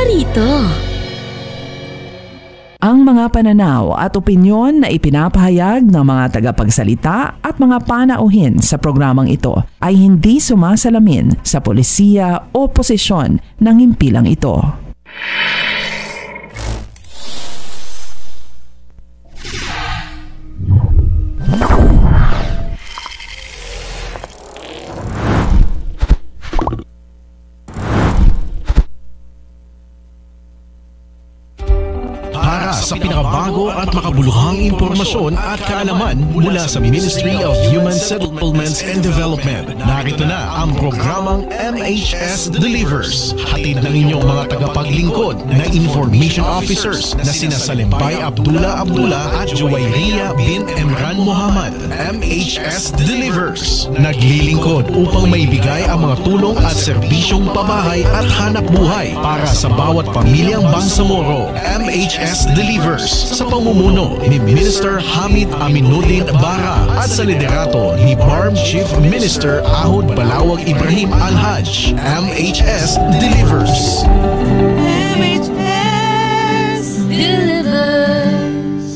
narito. Ang mga pananaw at opinyon na ipinapahayag ng mga tagapagsalita at mga panauhin sa programang ito ay hindi sumasalamin sa polisiya o posisyon ng himpilang ito. Sa pinakabago at makabuluhang impormasyon at kaalaman mula sa Ministry of Human Settlements and Development. Narito na ang programang MHS Delivers. Hatid ng inyong mga tagapaglingkod na information officers na sina Salimbay Abdullah at Juwayriya bin Emran Muhammad. MHS Delivers. Naglilingkod upang maibigay ang mga tulong at serbisyong pabahay at hanap buhay para sa bawat pamilyang Bangsamoro. MHS Delivers sa pamumuno ni Minister Hamid Aminuddin Bara at sa liderato ni BARM Chief Minister Ahud Balawag Ibrahim Al-Haj. MHS Delivers. MHS Delivers.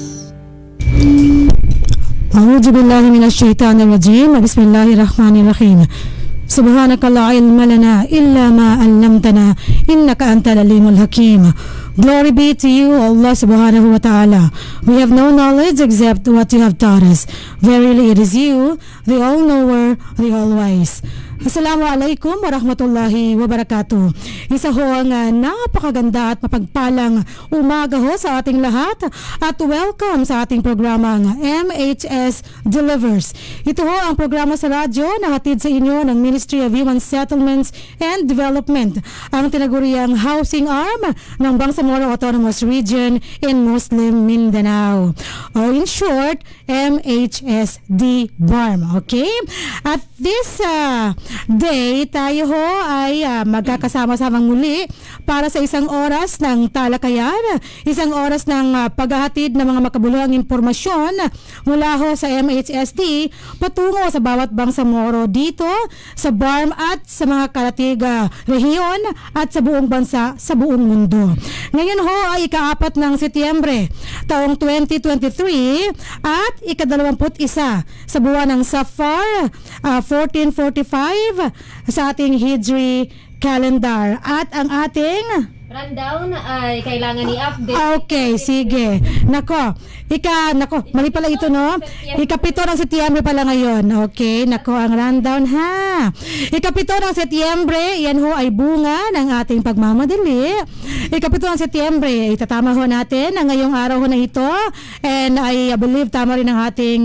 A'udhu billahi minash shaitanir rajim. Bismillahirrahmanirrahim. Subhanaka la ilma lana illa ma 'allamtana innaka antal alimul hakim. Glory be to you, Allah subhanahu wa ta'ala. We have no knowledge except what you have taught us. Verily it is you, the all-knower, the all-wise. Assalamualaikum warahmatullahi wabarakatuh. Isa ho ang napakaganda at mapagpalang umaga ho sa ating lahat at welcome sa ating programang MHS Delivers. Ito ho ang programa sa radyo na hatid sa inyo ng Ministry of Human Settlements and Development, ang tinaguriang housing arm ng Bangsamoro Autonomous Region in Muslim Mindanao. O in short, MHSD BARM. Okay? At this day, tayo ho ay magkakasama-samang muli para sa isang oras ng talakayan, isang oras ng paghahatid ng mga makabuluhang impormasyon mula ho sa MHSD patungo sa bawat Bangsamoro dito sa BARM at sa mga karatig rehiyon at sa buong bansa, sa buong mundo. Ngayon ho ay ika-4 ng Setyembre taong 2023 at ika-21 sa buwan ng Safar 1445 sa ating Hijri calendar. At ang ating rundown ay kailangan i-update. Okay, sige. Nako, mali pala ito, no? Ika-7 ng Setyembre pala ngayon. Okay, nako, ang rundown ha. Ika-7 ng Setyembre, yan ho ay bunga ng ating pagmamadali. Ika-7 ng Setyembre, itatama ho natin ang ngayong araw ho na ito. And I believe tama rin ang ating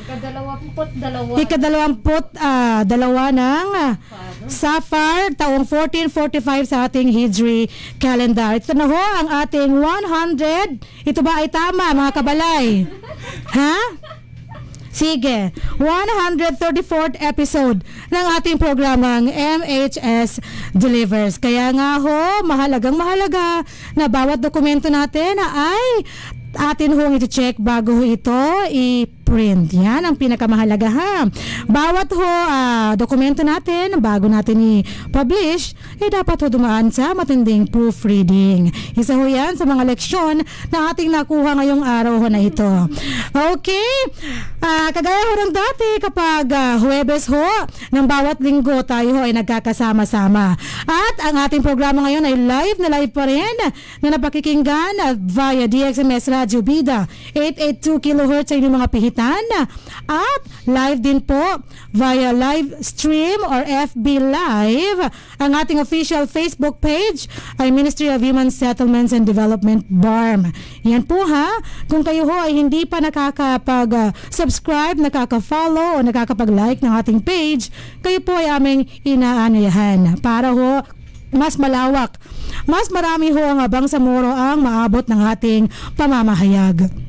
ika-22 ng Safar, taong 1445 sa ating Hijri calendar. Ito na ho ang ating 100. Ito ba ay tama, mga kabalay? Ha? Sige, 134th episode ng ating programang MHS Delivers. Kaya nga ho, mahalaga na bawat dokumento natin ay atin hong iti-check bago ho ito i-print. Yan ang pinakamahalaga ha. Bawat ho dokumento natin bago natin i-publish dapat ho dumaan sa matinding proofreading. Isa ho yan sa mga leksyon na ating nakuha ngayong araw ho na ito. Okay, kagaya ho ng dati kapag Huwebes ho ng bawat linggo tayo ho ay nagkakasama-sama. At ang ating programa ngayon ay live pa rin na napakikinggan via DXMS Radio Bida 882 kHz sa inyong mga pihitan at live din po via live stream or FB Live. Ang ating official Facebook page ay Ministry of Human Settlements and Development BARM. Yan po ha, kung kayo ho ay hindi pa nakakapag-subscribe, nakaka-follow o nakakapag-like ng ating page, kayo po ay aming inaanayahan para ho mas malawak, mas marami ho ang Bangsamoro ang maabot ng ating pamamahayag.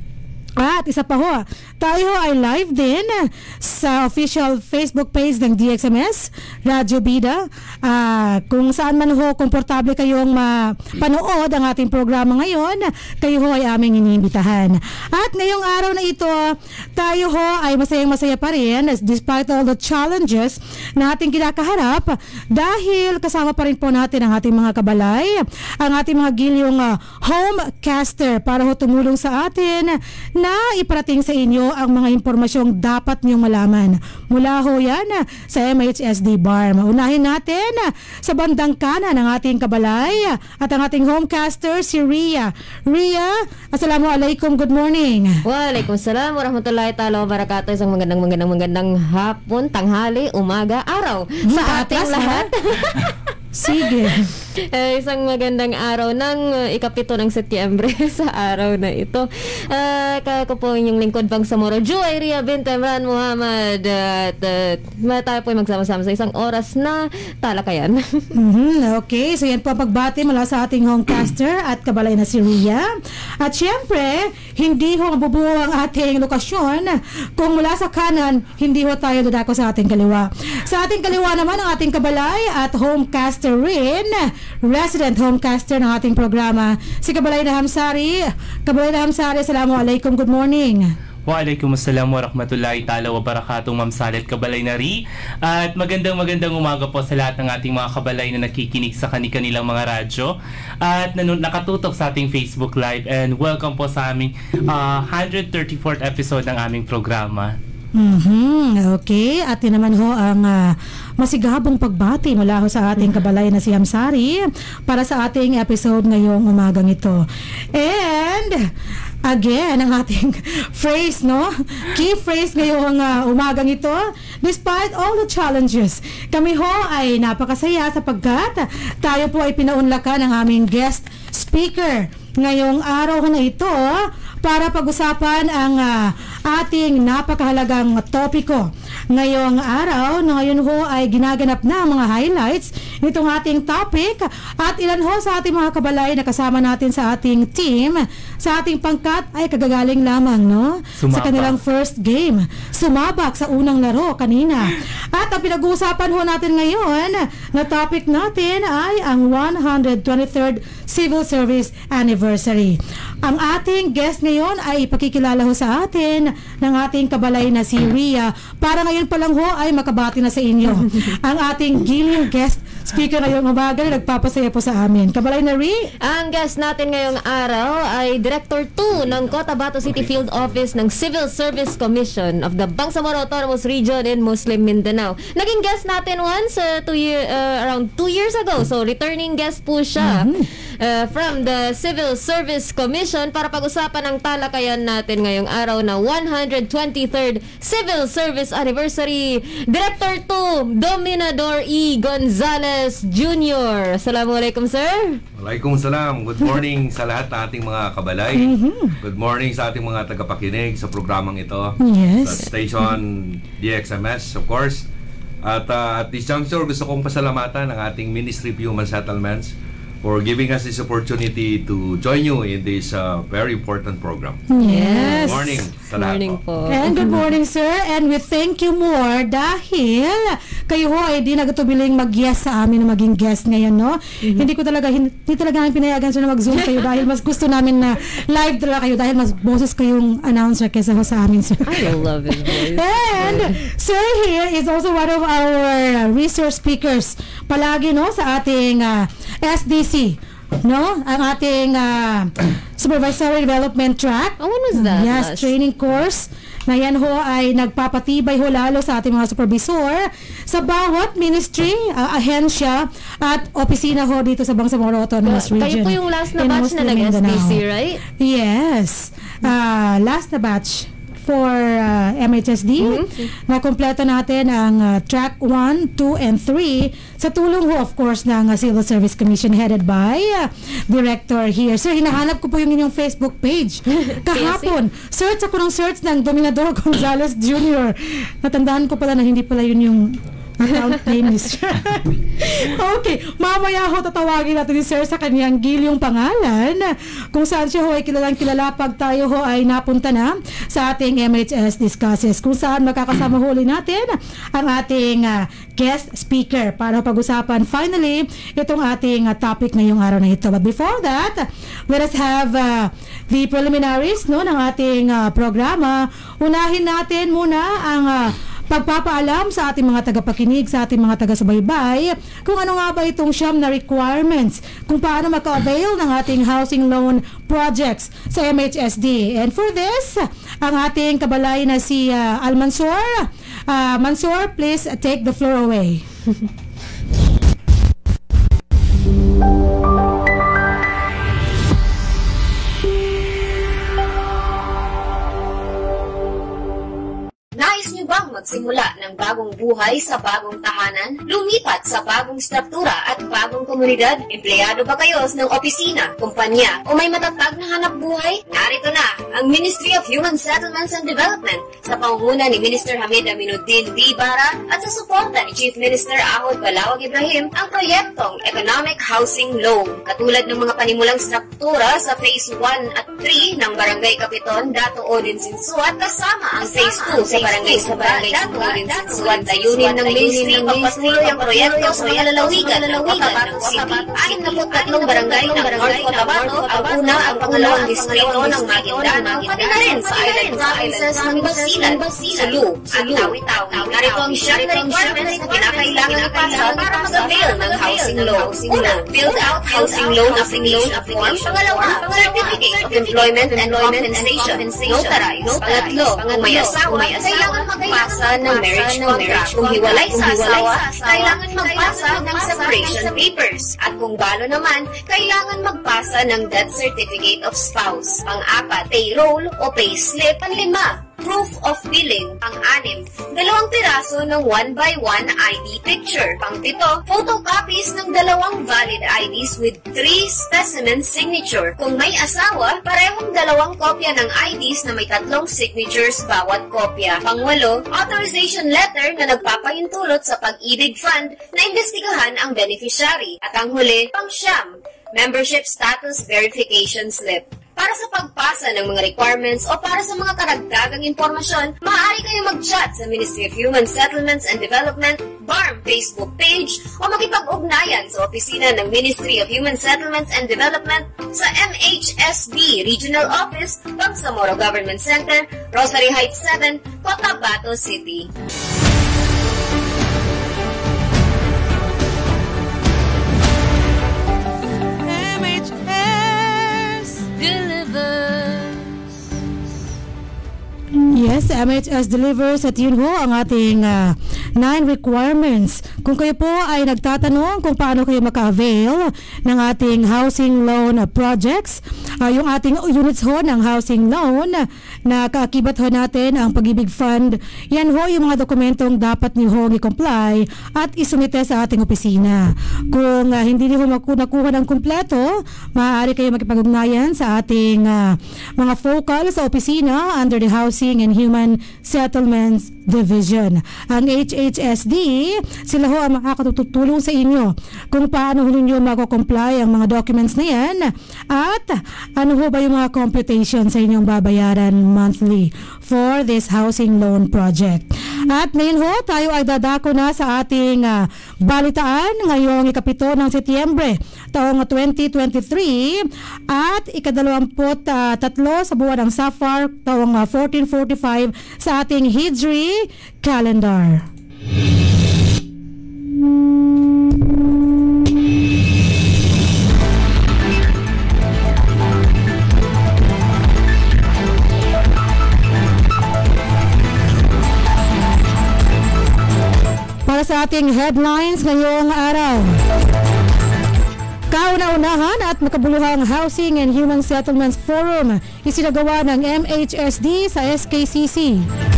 At isa pa ho, tayo ay live din sa official Facebook page ng DXMS, Radyo Bida. Kung saan man ho, komportable kayong mapanood ang ating programa ngayon, kayo ho ay aming iniimbitahan. At ngayong araw na ito, tayo ho ay masayang-masaya pa rin despite all the challenges na ating kinakaharap dahil kasama pa rin po natin ang ating mga kabalay, ang ating mga gilyong homecaster para ho tumulong sa atin na iparating sa inyo ang mga impormasyong dapat niyong malaman. Mula ho yan sa MHSD Bar. Maunahin natin sa bandang kanan ng ating kabalay at ang ating homecaster si Ria. Ria, assalamualaikum, good morning. Waalaikumsalam warahmatullahi ta'ala wabarakatuh. Isang magandang hapon, tanghali, umaga, araw sa ating lahat. Sige. Isang magandang araw ng ikapito ng Setyembre sa araw na ito. Ako po inyong lingkod Bangsamoro, Joy Ria bint Imran Muhammad. At tayo po ay magsama-sama sa isang oras na talakayan. Okay, so yan po ang pagbati mula sa ating homecaster at kabalay na si Ria. At syempre, hindi ho mabubuo ang ating lokasyon kung mula sa kanan, hindi ho tayo dadako sa ating kaliwa. Sa ating kaliwa naman ang ating kabalay at homecaster rin, resident homecaster ng ating programa, si Kabalay na Hamsari. Kabalay na Hamsari, assalamualaikum, good morning. Waalaikumsalam warahmatullahi ta'ala wabarakatuh, Ma'am Salet Kabalay na Ri. At magandang umaga po sa lahat ng ating mga kabalay na nakikinig sa kanilang mga radyo at nakatutok sa ating Facebook Live, and welcome po sa aming 134th episode ng aming programa. Okay, at yun naman ho ang masigabong pagbati mula ho sa ating kabalay na si Hamsari para sa ating episode ngayong umagang ito. And again, ang ating phrase, no? Key phrase ngayong umagang ito, despite all the challenges, kami ho ay napakasaya sapagkat tayo po ay pinaunlakan ng aming guest speaker ngayong araw na ito para pag-usapan ang ating napakahalagang topiko. Ngayong araw, ngayon ho ay ginaganap na mga highlights nitong ating topic at ilan ho sa ating mga kabalay na kasama natin sa ating team, sa ating pangkat ay kagagaling lamang, no? Sa kanilang first game. Sumabak sa unang laro kanina. At ang pinag-uusapan ho natin ngayon na topic natin ay ang 123rd Civil Service Anniversary. Ang ating guest ngayon ay ipakikilala ho sa atin ng ating kabalay na si Ria para ngayon pa lang ho ay makabati na sa inyo. Ang ating giling guest speaker ngayong umaga na nagpapasaya po sa amin. Kabalay na Ria. Ang guest natin ngayong araw ay Director 2 ng Cotabato City Field Office ng Civil Service Commission of the Bangsamoro Autonomous Region in Muslim Mindanao. Naging guest natin once around 2 years ago. So returning guest po siya from the Civil Service Commission para pag-usapan ang talakayan natin ngayong araw na 123rd Civil Service Anniversary. Director 2, Dominador E. Gonzales Jr. Assalamualaikum, sir. Waalaikumsalam. Good morning sa lahat ng ating mga kabalay. Good morning sa ating mga tagapakinig sa programang ito. Yes. Sa station DXMS, of course. At this juncture, gusto kong pasalamatan ang ating Ministry of Human Settlements for giving us this opportunity to join you in this very important program. Yes. Good morning sa lahat po. And good morning, sir. And we thank you more dahil kayo ho ay di nagtubiling mag-yes sa amin na maging guest ngayon, no? Hindi talaga namin pinayagan sir na mag-zoom kayo dahil mas gusto namin na live talaga kayo dahil mas boses kayong announcer kesa ho sa amin, sir. I love his voice. And sir here is also one of our resource speakers palagi, no, sa ating SDC, no? Ang ating Supervisory Development Track. Oh, when was that? Yes, training course. Na yan ho ay nagpapatibay ho lalo sa ating mga supervisor sa bawat ministry, ahensya at opisina ho dito sa Bangsamoro Autonomous Region. Kayo po yung last na batch na nag-SDC, right? Yes. Last na batch for MHSD. Na kumpleto natin ang track 1, 2, and 3 sa tulong ho of course ng Civil Service Commission headed by Director here. Sir, hinahanap ko po yung inyong Facebook page. Kahapon, search ako ng search ng Dominador Gonzales Jr. Natandaan ko pala na hindi pala yun yung account name ni Sir. Okay, mamaya ho tatawagin natin ni Sir sa kanyang gilyong pangalan kung saan siya ho ay kilalang kilala pag tayo ho ay napunta na sa ating MHS Discusses, kung saan makakasama huli natin ang ating guest speaker para pag-usapan finally itong ating topic ngayong araw na ito. But before that, let us have the preliminaries ng ating programa. Unahin natin muna ang pagpapaalam sa ating mga tagapakinig, sa ating mga taga-subaybay kung ano nga ba itong siyam na requirements kung paano maka-avail ng ating housing loan projects sa MHSD. And for this, ang ating kabalay na si Al Mansor. Mansor, please take the floor away. Nais niyo bang magsimula ng bagong buhay sa bagong tahanan? Lumipat sa bagong struktura at bagong komunidad? Empleyado ba kayo ng opisina, kumpanya, o may matatag na hanap buhay? Narito na ang Ministry of Human Settlements and Development sa pangunguna ni Minister Hamid Aminuddin D. Bara at sa suporta ni Chief Minister Ahod Balawag Ibrahim ang proyektong Economic Housing Loan. Katulad ng mga panimulang struktura sa Phase 1 at 3 ng Barangay Kapiton, Dato Odin Sinsuat, kasama ang Phase 2 sa Barangay Dato Odin Sinsuat. Layunin ng Ministry pagpatuloy ang proyekto sa mga lalawigan ng Cotabato City. 63 barangay ng North Cotabato, ang una ang pangalawang distrito ng Maguindanao, pati na rin sa island provinces ng Basilan, Sulu, at Tawi-Tawi. Narito ang siyam na requirements na kinakailangan ipasa para mag-avail ng housing loan. Una, filled out housing loan application form. Pangalawa, Certificate of Employment and Compensation. Notarized. Pangatlo, kung may asawa, kailangan magpasa ng marriage contract. Kung hiwalay sa asawa, kailangan magpasa ng separation papers. At kung balo naman, kailangan magpasa ng death certificate of spouse. Pang-apat, payroll o payslip. Panlima, proof of billing. Pang-anim, 2 piraso ng 1x1 ID picture. Pang-pito, photocopies ng 2 valid IDs with 3 specimen signature. Kung may asawa, parehong 2 kopya ng IDs na may 3 signatures bawat kopya. Pang-walo, authorization letter na nagpapahintulot sa Pag-ibig Fund na imbestigahan ang beneficiary. At ang huli, pang-siyam, membership status verification slip. Para sa pagpasa ng mga requirements o para sa mga karagdagang impormasyon, maaari kayo mag-chat sa Ministry of Human Settlements and Development, BARM Facebook page o makipag-ugnayan sa opisina ng Ministry of Human Settlements and Development sa MHSD Regional Office, Bangsamoro Government Center, Rosary Heights 7, Cotabato City. Yes, MHS delivers at yun ho ang ating 9 requirements. Kung kayo po ay nagtatanong kung paano kayo maka-avail ng ating housing loan projects, yung ating units ho ng housing loan na kaakibat ho natin ang Pag-ibig Fund, yan ho yung mga dokumentong dapat niyo ho i-comply at isumite sa ating opisina. Kung hindi niyo nakuha ng kumpleto, maaari kayo makipag-ugnayan sa ating mga focal sa opisina under the Housing and Human Settlements Division. Ang HHSD, sila ho ang makakatutulong sa inyo kung paano ho ninyo mako-comply ang mga documents na yan at ano ho ba yung mga computation sa inyong babayaran monthly for this housing loan project. At ngayon ho, tayo ay dadako na sa ating balitaan ngayong ika-7 ng Setyembre taong 2023 at ika-23 sa buwan ng Safar taong 1445 sa ating Hijri calendar. Para sa ating headlines ngayong araw, kauna-unahan at makabuluhang Housing and Human Settlements Forum isinagawa ng MHSD sa SKCC.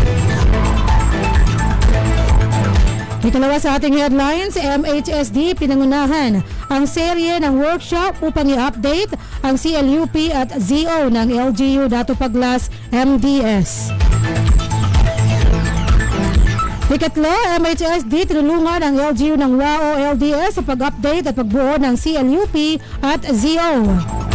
Ikalawa sa ating headlines, MHSD pinangunahan ang serye ng workshop upang i-update ang CLUP at ZO ng LGU Dato Paglas MDS. Ikatlo, MHSD tinulungan ang LGU ng WAO LDS sa pag-update at pagbuo ng CLUP at ZO.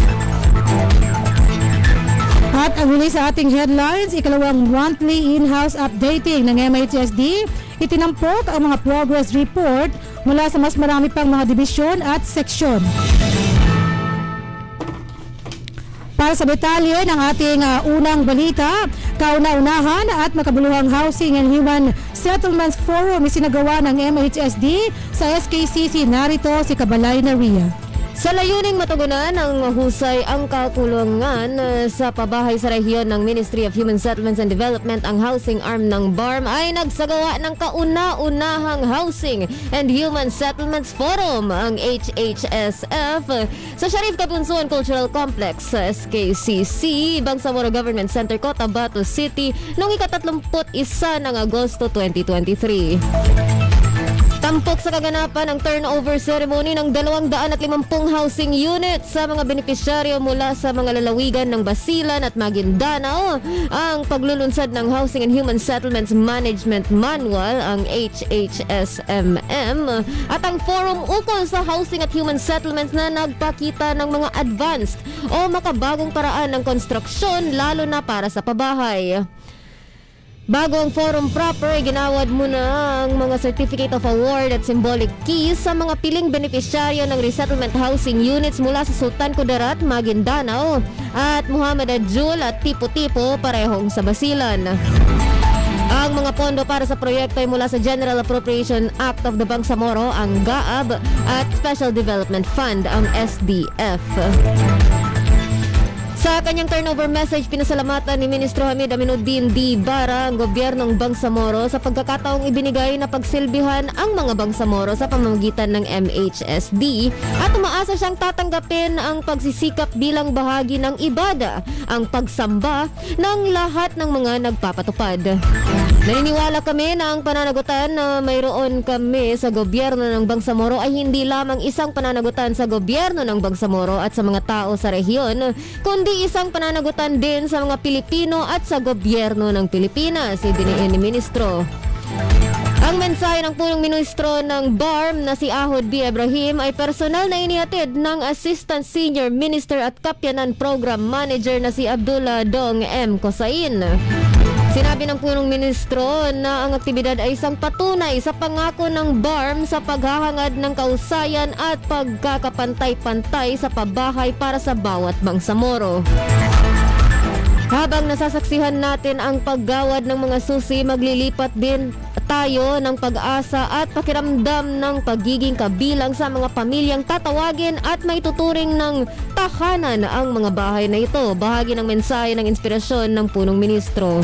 At ang huli sa ating headlines, ikalawang monthly in-house updating ng MHSD, itinampok ang mga progress report mula sa mas marami pang mga dibisyon at seksyon. Para sa detalye ng ating unang balita, kauna-unahan at makabuluhang Housing and Human Settlements Forum isinagawa ng MHSD sa SKCC. Narito si Kabalay na Ria. Sa layuning matugunan ang mahusay ang kakulungan sa pabahay sa rehiyon ng Ministry of Human Settlements and Development, ang housing arm ng BARM ay nagsagawa ng kauna-unahang Housing and Human Settlements Forum, ang HHSF, sa Sharif Kabunsuan Cultural Complex sa SKCC, Bangsamoro Government Center, Cotabato City noong ika-31 ng Agosto 2023. Tampok sa kaganapan ang turnover ceremony ng 250 housing units sa mga benepisyaryo mula sa mga lalawigan ng Basilan at Maguindanao, ang paglulunsad ng Housing and Human Settlements Management Manual, ang HHSMM, at ang forum ukol sa housing at human settlements na nagpakita ng mga advanced o makabagong paraan ng konstruksyon, lalo na para sa pabahay. Bago ang forum proper, ginawad muna ang mga Certificate of Award at Symbolic Keys sa mga piling benepisyaryo ng resettlement housing units mula sa Sultan Kudarat, Maguindanao, at Muhammad Adjul at Tipo-Tipo, parehong sa Basilan. Ang mga pondo para sa proyekto ay mula sa General Appropriation Act of the Bangsamoro, ang GAAB, at Special Development Fund, ang SDF. Sa kanyang turnover message, pinasalamatan ni Ministro Hamid Aminuddin D. Bara ang gobyernong Bangsamoro sa pagkakataong ibinigay na pagsilbihan ang mga Bangsamoro sa pamamagitan ng MHSD, at umaasa siyang tatanggapin ang pagsisikap bilang bahagi ng ibada, ang pagsamba ng lahat ng mga nagpapatupad. Naniniwala kami na ang pananagutan na mayroon kami sa gobyerno ng Bangsamoro ay hindi lamang isang pananagutan sa gobyerno ng Bangsamoro at sa mga tao sa rehiyon, kundi isang pananagutan din sa mga Pilipino at sa gobyerno ng Pilipinas, idiniin ni Ministro. Ang mensahe ng punong ministro ng BARM na si Ahod B. Ibrahim ay personal na inihatid ng Assistant Senior Minister at Kapyanan Program Manager na si Abdullah Dong M. Kosain. Sinabi ng punong ministro na ang aktibidad ay isang patunay sa pangako ng BARM sa paghahangad ng kausayan at pagkakapantay-pantay sa pabahay para sa bawat Bangsamoro. Habang nasasaksihan natin ang paggawad ng mga susi, maglilipat din tayo ng pag-asa at pakiramdam ng pagiging kabilang sa mga pamilyang tatawagin at maituturing ng tahanan ang mga bahay na ito. Bahagi ng mensahe ng inspirasyon ng punong ministro.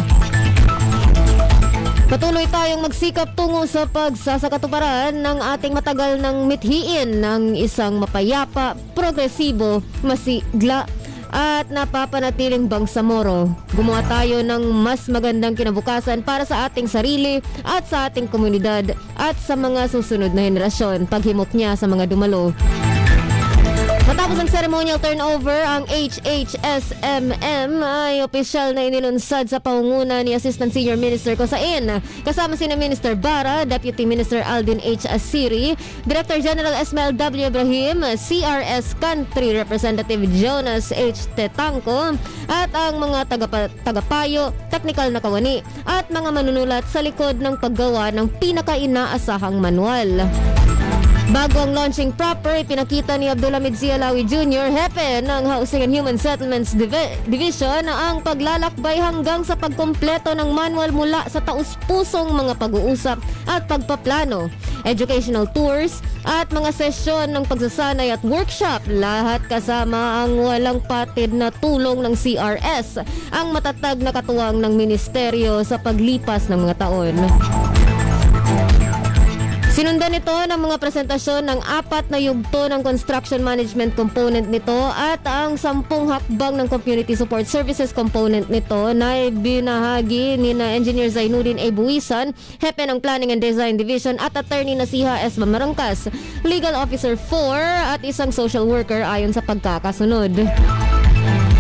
Patuloy tayong magsikap tungo sa pagsasakatuparan ng ating matagal ng mithiin ng isang mapayapa, progresibo, masigla at napapanatiling Bangsamoro. Gumawa tayo ng mas magandang kinabukasan para sa ating sarili at sa ating komunidad at sa mga susunod na henerasyon. Paghimok niya sa mga dumalo. Matapos ang ceremonial turnover, ang HHSMM ay opisyal na inilunsad sa pangunguna ni Assistant Senior Minister Kosain. Kasama sina Minister Bara, Deputy Minister Aldin H. Asiri, Director General Esmael W. Ibrahim, CRS Country Representative Jonas H. Tetangco, at ang mga tagapayo, technical na kawani, at mga manunulat sa likod ng paggawa ng pinaka-inaasahang manual. Bago ang launching proper, pinakita ni Abdulhamid C. Alawi Jr., Hepe ng Housing and Human Settlements Division, ang paglalakbay hanggang sa pagkompleto ng manual mula sa taus-pusong mga pag-uusap at pagpaplano, educational tours, at mga sesyon ng pagsasanay at workshop, lahat kasama ang walang patid na tulong ng CRS, ang matatag na katuwang ng ministeryo sa paglipas ng mga taon. Sinundan nito ng mga presentasyon ng 4 na yugto ng construction management component nito at ang 10 hakbang ng community support services component nito na binahagi ni na Engineer Zainuddin A. Buisan, Hepe ng Planning and Design Division, at Attorney Nasiha S. Mamarangkas, Legal Officer 4 at isang social worker ayon sa pagkakasunod.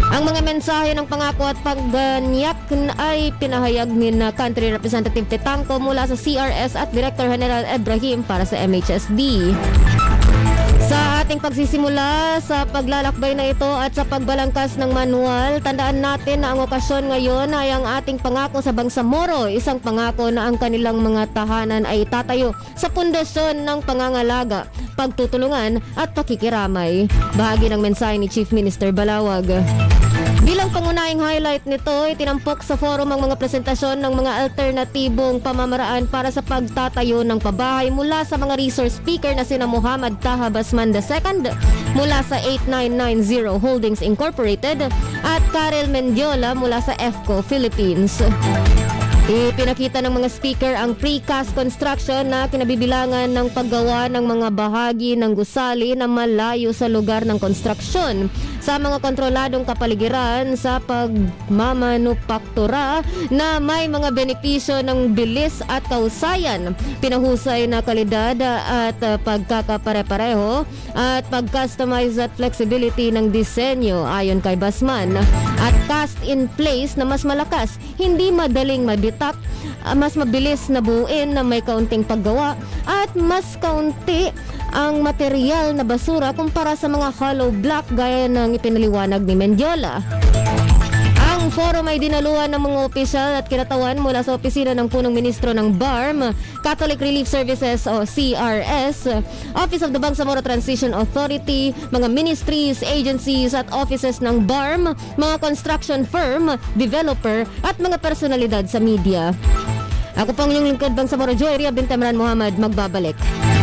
Ang mga mensahe ng pangako at pagganyak ay pinahayag ni Country Representative Tetangco mula sa CRS at Director General Ibrahim para sa MHSD. Sa ating pagsisimula sa paglalakbay na ito at sa pagbalangkas ng manual, tandaan natin na ang okasyon ngayon ay ang ating pangako sa Bangsamoro, isang pangako na ang kanilang mga tahanan ay tatayo sa pundasyon ng pangangalaga, pagtutulungan at pakikiramay. Bahagi ng mensahe ni Chief Minister Balawag. Bilang pangunahing highlight nito, itinampok sa forum ang mga presentasyon ng mga alternatibong pamamaraan para sa pagtatayo ng pabahay mula sa mga resource speaker na sina Muhammad Taha Basman II mula sa 8990 Holdings Incorporated at Karel Mendiola mula sa EFCO Philippines. Ipinakita ng mga speaker ang precast construction na kinabibilangan ng paggawa ng mga bahagi ng gusali na malayo sa lugar ng konstruksyon sa mga kontroladong kapaligiran sa pagmamanupaktura na may mga benepisyo ng bilis at kausayan, pinahusay na kalidad at pagkakapare-pareho at pag-customize at flexibility ng disenyo ayon kay Basman at cast in place na mas malakas, hindi madaling mabitak, mas mabilis na buuin na may kaunting paggawa at mas kaunti ang material na basura kumpara sa mga hollow block gaya ng ipinaliwanag ni Mendiola. Ang forum ay dinaluhan ng mga opisyal at kinatawan mula sa opisina ng punong ministro ng BARM, Catholic Relief Services o CRS, Office of the Bangsamoro Transition Authority, mga ministries, agencies at offices ng BARM, mga construction firm, developer at mga personalidad sa media. Ako pong inyong lingkod Bangsamoro Joy Ria Bintemran Muhammad, magbabalik.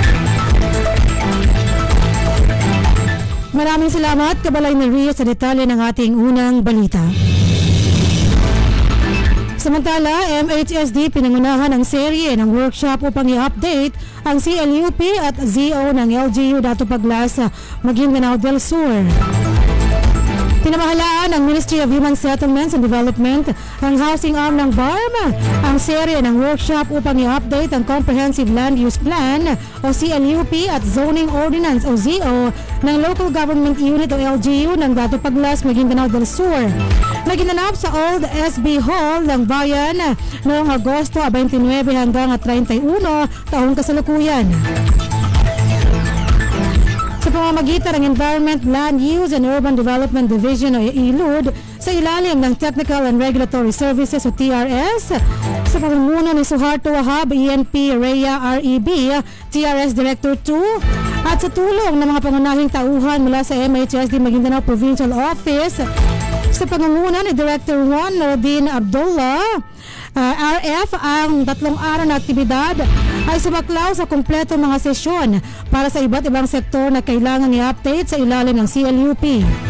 Maraming salamat, Kabalay na Ria, sa detalye ng ating unang balita. Samantala, MHSD pinangunahan ang serye ng workshop upang i-update ang CLUP at ZO ng LGU Dato Paglas, Maguindanao del Sur. Pinamahalaan ng Ministry of Human Settlements and Development ang housing arm ng BARM ang serye ng workshop upang i-update ang Comprehensive Land Use Plan o CLUP at Zoning Ordinance o ZO ng Local Government Unit o LGU ng Dato Paglas, Maguindanao del Sur. Naginanap sa Old SB Hall ng Bayan noong Agosto 29 hanggang 31 taong kasalukuyan. Sa pamamagitan ng Environment, Land Use and Urban Development Division o ILUD sa ilalim ng Technical and Regulatory Services o TRS, sa pamumuno ni Suharto Wahab, ENP, REA, REB, TRS Director 2 at sa tulong ng mga pangunahing tauhan mula sa MHSD Maguindanao Provincial Office sa pangunguna ni Director 1 Nordin Abdullah, RF, ang 3 araw na aktibidad ay sumaklaw sa kumpleto mga sesyon para sa iba't ibang sektor na kailangan i-update sa ilalim ng CLUP.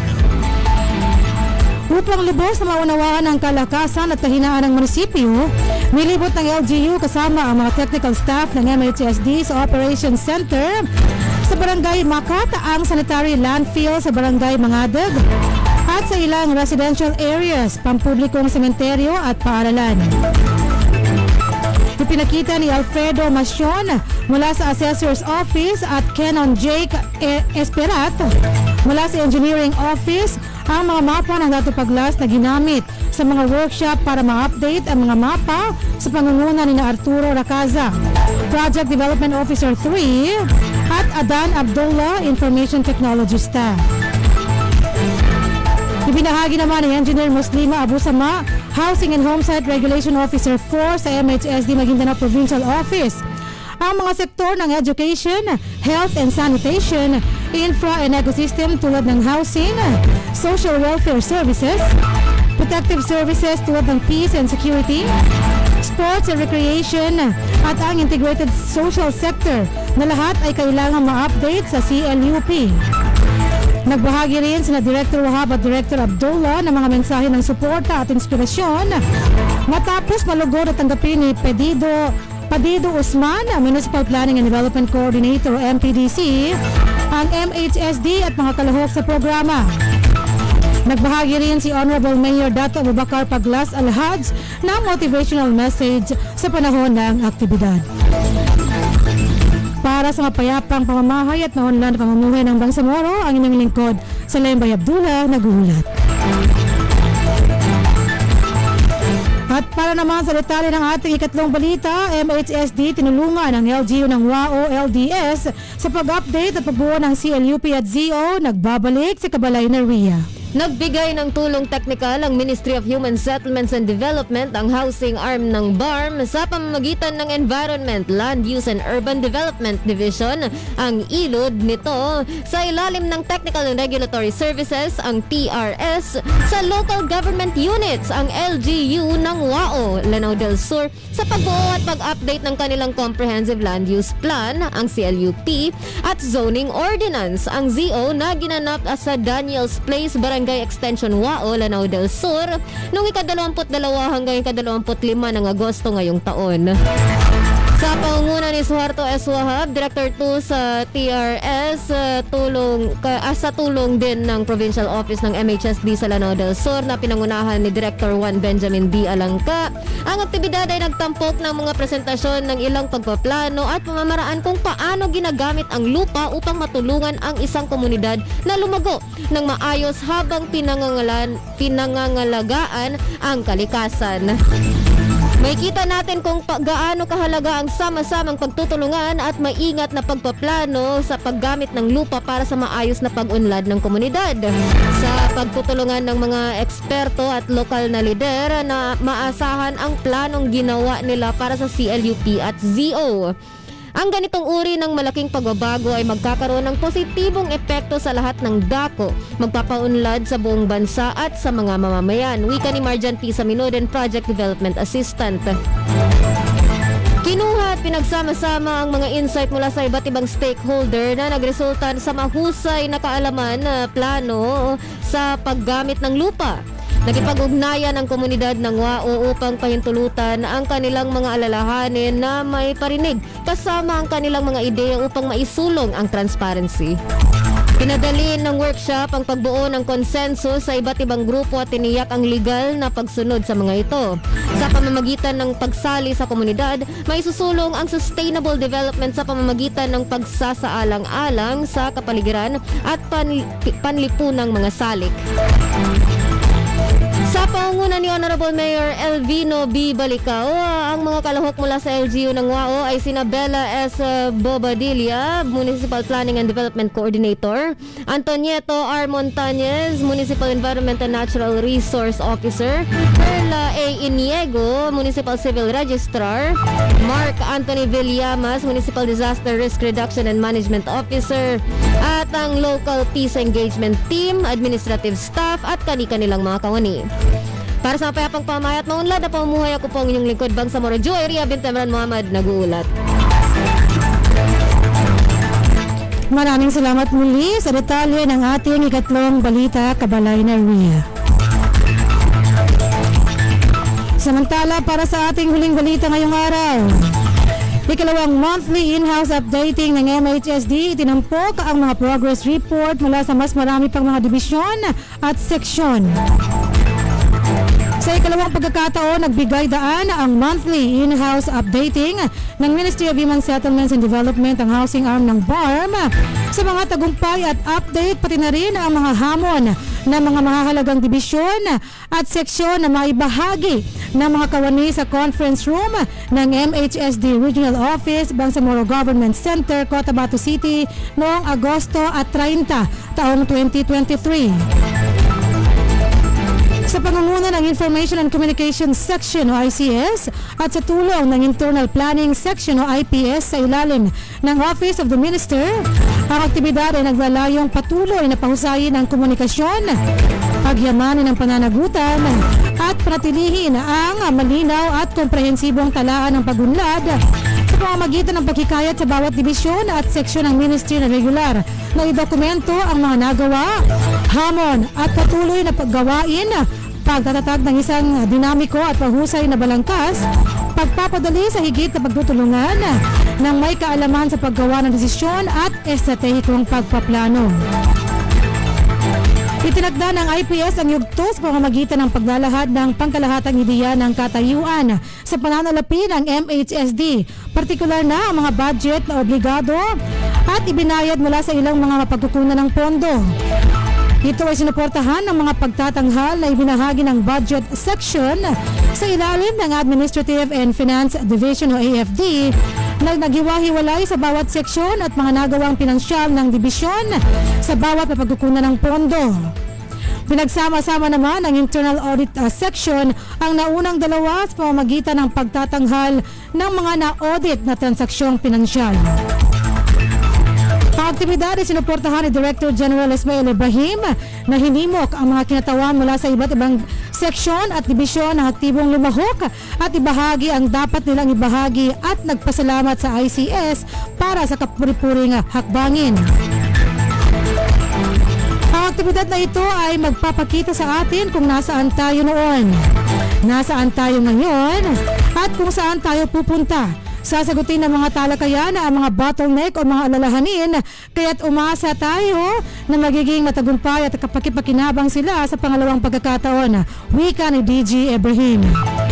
Upang lubos na maunawaan ang kalakasan at kahinaan ng munisipyo, nilibot ng LGU kasama ang mga technical staff ng MHSD sa Operations Center sa Barangay Makat, ang sanitary landfill sa Barangay Mangadeg at sa ilang residential areas, pampublikong sementeryo at paaralan. Ipinakita ni Alfredo Masyon mula sa Assessor's Office at Kenon Jake Esperat mula sa Engineering Office ang mga mapa ng Dato Paglas na ginamit sa mga workshop para ma-update ang mga mapa sa pangunguna ni Arturo Racaza, Project Development Officer 3 at Adan Abdullah, Information Technology Staff. Ibinahagi naman ni Engineer Muslima Abu Sama, Housing and Homesite Regulation Officer 4 sa MHSD Maguindanao Provincial Office, ang mga sektor ng education, health and sanitation, infra and ecosystem tulad ng housing, social welfare services, protective services tulad ng peace and security, sports and recreation, at ang integrated social sector na lahat ay kailangan ma-update sa CLUP. Nagbahagi rin sina Director Wahab at Director Abdullah ng mga mensahe ng suporta at inspirasyon matapos malugod at tanggapin ni Padido Usman, Municipal Planning and Development Coordinator MPDC, ang MHSD at mga kalahok sa programa. Nagbahagi rin si Honorable Mayor Dato Abubakar Paglas Alhaj ng motivational message sa panahon ng aktibidad. Para sa mapayapang pamamahay at maunlad na pamumuhay ng Bangsamoro, ang inyong lingkod, Salembay Abdullah, nag-uulat. At para naman sa detalye ng ating ikatlong balita, MHSD tinulungan ang LGU ng WAO LDS sa pag-update at pagbuo ng CLUP at ZO nagbabalik sa Cabalay na RIA. Nagbigay ng tulong teknikal ang Ministry of Human Settlements and Development, ang housing arm ng BARM, sa pamamagitan ng Environment, Land Use and Urban Development Division, ang ILUD nito, sa ilalim ng Technical and Regulatory Services, ang TRS, sa local government units, ang LGU ng WAO, Lanao del Sur, sa pagbuo at pag-update ng kanilang Comprehensive Land Use Plan, ang CLUP, at Zoning Ordinance, ang ZO na ginanap sa Daniels Place, Barangay Extension WAO, Lanao del Sur noong ika-22 hanggang ika-25 ng Agosto ngayong taon. Sa pangunguna ni Suharto S. Wahab, Director 2 sa TRS, sa tulong din ng Provincial Office ng MHSD sa Lanao del Sur na pinangunahan ni Director 1 Benjamin D. Alangka, ang aktibidad ay nagtampok ng mga presentasyon ng ilang pagpaplano at pamamaraan kung paano ginagamit ang lupa upang matulungan ang isang komunidad na lumago ng maayos habang pinangangalagaan ang kalikasan. May kita natin kung gaano kahalaga ang sama-samang pagtutulungan at maingat na pagpaplano sa paggamit ng lupa para sa maayos na pag-unlad ng komunidad. Sa pagtutulungan ng mga eksperto at lokal na lider na maasahan ang planong ginawa nila para sa CLUP at ZO. Ang ganitong uri ng malaking pagbabago ay magkakaroon ng positibong epekto sa lahat ng dako, magpapaunlad sa buong bansa at sa mga mamamayan. Wika ni Marjan P. Saminoden, Project Development Assistant. Kinuha at pinagsama-sama ang mga insight mula sa iba't ibang stakeholder na nagresulta sa mahusay na kaalaman na plano sa paggamit ng lupa. Nakipag-ugnayan ang komunidad ng WAO upang pahintulutan ang kanilang mga alalahanin na may parinig kasama ang kanilang mga ideya upang maisulong ang transparency. Pinadalin ng workshop ang pagbuo ng konsensus sa iba't ibang grupo at tiniyak ang legal na pagsunod sa mga ito. Sa pamamagitan ng pagsali sa komunidad, may susulong ang sustainable development sa pamamagitan ng pagsasaalang-alang sa kapaligiran at panlipunang mga salik. Sa pangunguna ni Honorable Mayor Elvino B. Balicao, ang mga kalahok mula sa LGU ng WAO ay sina Bella S. Bobadilla, Municipal Planning and Development Coordinator, Antonieto R. Montañez, Municipal Environment and Natural Resource Officer, Perla A. Iniego, Municipal Civil Registrar, Mark Anthony Villamas, Municipal Disaster Risk Reduction and Management Officer, at ang Local Peace Engagement Team, Administrative Staff at kani-kanilang mga kawani. Para sa mapayapang pamahay at maunlad na pamumuhay, ako po ang inyong lingkod, Bangsamoro Joy Ria Bintemran Muhammad, nag-uulat. Maraming salamat muli sa detalye ng ating ikatlong balita, Cabalay na RIA. Samantala, para sa ating huling balita ngayong araw, ikalawang monthly in-house updating ng MHSD, itinampok ang mga progress report mula sa mas marami pang mga dibisyon at seksyon. Sa ikalawang pagkakataon, nagbigay daan ang monthly in-house updating ng Ministry of Human Settlements and Development, ang housing arm ng BARM, sa mga tagumpay at update, pati na rin ang mga hamon na mga mahahalagang dibisyon at seksyon na maibahagi ng mga kawani sa conference room ng MHSD Regional Office, Bangsamoro Government Center, Cotabato City noong Agosto at 30 taong 2023. Sa pangunguna ng Information and Communications Section o ICS at sa tulong ng Internal Planning Section o IPS sa ilalim ng Office of the Minister, ang aktibidad ay naglalayong patuloy na pahusayin ang komunikasyon, pagyamanin ang pananagutan at panatilihin ang malinaw at komprehensibong talaan ng pagunlad sa pamamagitan ng pagkikayat sa bawat dibisyon at seksyon ng Ministry na regular na idokumento ang mga nagawa, hamon at patuloy na paggawain, pagtatatag ng isang dinamiko at pahusay na balangkas, pagpapadali sa higit na pagtutulungan ng may kaalaman sa paggawa ng desisyon at estratehikong pagpaplano. Itinagda ng IPS ang yugto sa pamamagitan ng paglalahad ng pangkalahatang ideya ng katayuan sa pananalapi ng MHSD, partikular na ang mga budget na obligado at ibinayad mula sa ilang mga mapagkukunan ng pondo. Ito ay sinuportahan ng mga pagtatanghal na ibinahagi ng budget section sa ilalim ng Administrative and Finance Division o AFD na naghiwa-hiwalay sa bawat seksyon at mga nagawang pinansyal ng dibisyon sa bawat mapagkukunan ng pondo. Pinagsama-sama naman ang Internal Audit Section ang naunang dalawa sa pamamagitan ng pagtatanghal ng mga na-audit na transaksyong pinansyal. Ang aktibidad ay sinuportahan ni Director General Ismail Ibrahim na hinimok ang mga kinatawan mula sa iba't ibang seksyon at dibisyon ng aktibong lumahok at ibahagi ang dapat nilang ibahagi at nagpasalamat sa ICS para sa kapuri-puring hakbangin. Ang aktibidad na ito ay magpapakita sa atin kung nasaan tayo noon, nasaan tayo ngayon at kung saan tayo pupunta. Sasagutin ng mga talakayan ang mga bottleneck o mga alalahanin, kaya't umasa tayo na magiging matagumpay at kapakipakinabang sila sa pangalawang pagkakataon. Wika ni DG Ibrahim.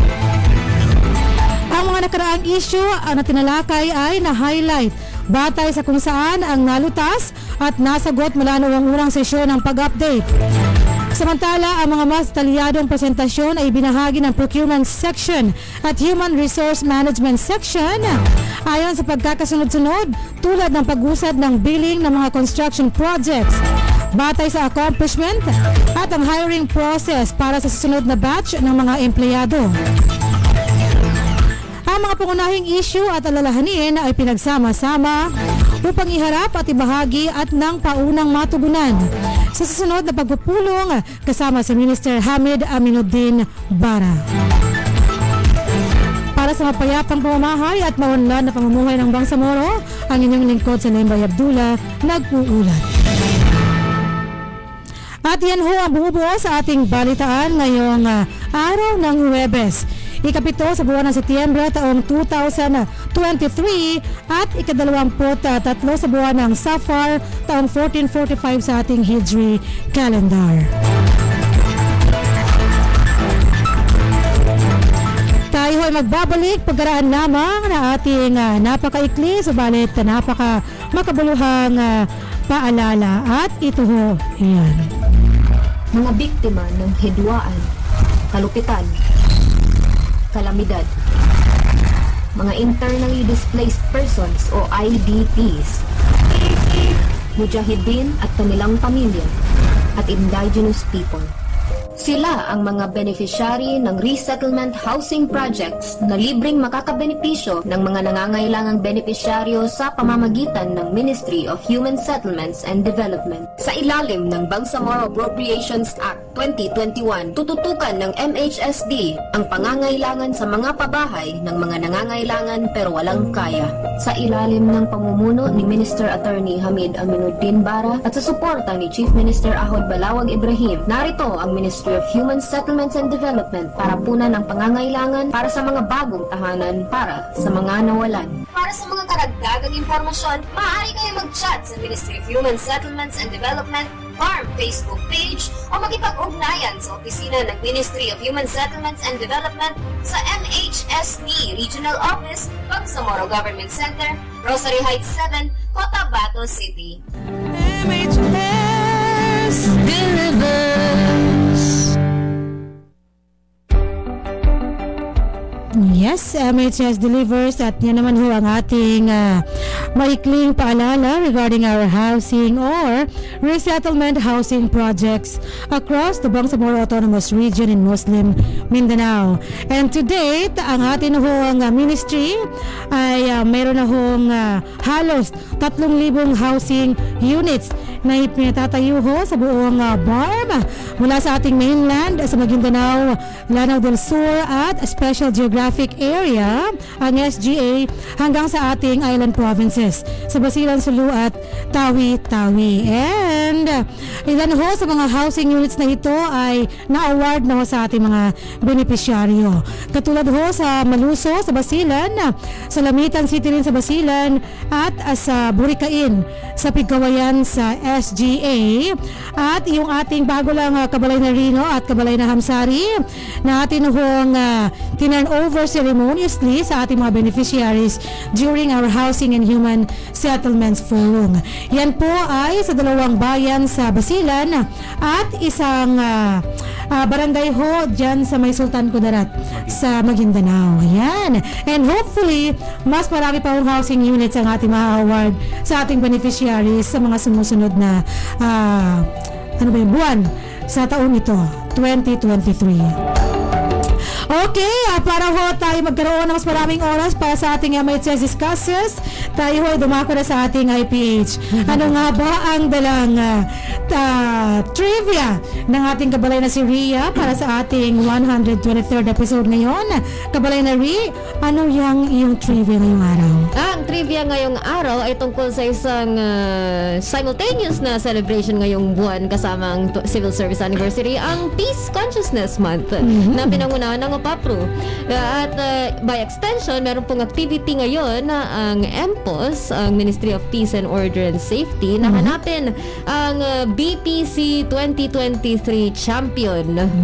Ang mga nakaraang issue na tinalakay ay na-highlight batay sa kung saan ang nalutas at nasagot mula noong unang sesyon ng pag-update. Samantala, ang mga mas detalyadong presentasyon ay binahagi ng Procurement Section at Human Resource Management Section ayon sa pagkakasunod-sunod tulad ng pag-usad ng billing ng mga construction projects, batay sa accomplishment at ang hiring process para sa susunod na batch ng mga empleyado. Ang mga pangunahing issue at alalahanin ay pinagsama-sama upang iharap at ibahagi at ng paunang matugunan sa susunod na pagpupulong kasama si Minister Hamid Aminuddin Bara. Para sa mapayapang pamamahay at maunlad na pamumuhay ng Bangsamoro, ang inyong lingkod sa Lembay Abdullah, nag-uulat. At yan ho ang bumubuo sa ating balitaan ngayong araw ng Huwebes. Ikapito sa buwan ng Setyembre taong 2023 at ika-23 sa buwan ng Safar taong 1445 sa ating Hijri calendar. Tayo ay magbabalik pagkaraan lamang na ating napakaikli subalit napaka makabuluhang paalala at ito ho, ayan. Mga biktima ng hidwaan, kalupitan, kalamidad, mga internally displaced persons o IDPs, mujahideen at kanilang pamilya, at indigenous people. Sila ang mga beneficiary ng resettlement housing projects na libreng makakabenepisyo ng mga nangangailangang benepisyaryo sa pamamagitan ng Ministry of Human Settlements and Development. Sa ilalim ng Bangsamoro Appropriations Act 2021, tututukan ng MHSD ang pangangailangan sa mga pabahay ng mga nangangailangan pero walang kaya. Sa ilalim ng pamumuno ni Minister Attorney Hamid Aminuddin Bara at sa suporta ni Chief Minister Ahod Balawag Ibrahim, narito ang Ministry of Human Settlements and Development para punan ang pangangailangan para sa mga bagong tahanan para sa mga nawalan. Para sa mga karagdagang impormasyon, maaari kayo mag-chat sa Ministry of Human Settlements and Development FARM Facebook page o makipag-ugnayan sa opisina ng Ministry of Human Settlements and Development sa MHSD Regional Office, Bangsamoro Government Center, Rosary Heights 7, Cotabato City. MHS delivers. Yes, MHS delivers at yan naman ho ang ating maikling paalala regarding our housing or resettlement housing projects across the Bangsamoro Autonomous Region in Muslim Mindanao. And to date, ang ating hong ministry ay mayroon na hong halos 3,000 housing units na ipinatatayo ho sa buong BARM mula sa ating mainland sa Maguindanao, Lanao del Sur at Special Geographic Area, ang SGA, hanggang sa ating island provinces sa Basilan, Sulu at Tawi-Tawi. And ilan ho sa mga housing units na ito ay na-award na ho sa ating mga benepisyaryo. Katulad ho sa Maluso sa Basilan, sa Lamitan City rin sa Basilan at sa Buricain sa Pigkawayan sa SGA, at yung ating bago lang Kabalay na Rino at Kabalay na Hamsari na atin hong tinan over ceremoniously sa ating mga beneficiaries during our Housing and Human Settlements Forum. Yan po ay sa 2 bayan sa Basilan at isang barangay ho dyan sa may Sultan Kudarat sa Maguindanao. Ayan. And hopefully, mas marami pa housing units ang ating ma-award sa ating beneficiaries sa mga sumusunod na buwan sa taon ito, 2023. Okay, para ho tayo magkaroon ng mas maraming oras para sa ating MHS discusses, tayo ho dumako na sa ating IPH. Ano nga ba ang dalang trivia ng ating kabalay na si Rhea para sa ating 123rd episode ngayon? Kabalay na Rhea, ano yung trivia ngayong araw? Ang trivia ngayong araw ay tungkol sa isang simultaneous na celebration ngayong buwan kasama ang Civil Service Anniversary, ang Peace Consciousness Month na pinangunahan ng OPAPRO. At by extension, meron pong activity ngayon na ang MPOS, ang Ministry of Peace and Order and Safety, na hanapin ang BPC 2023 champion.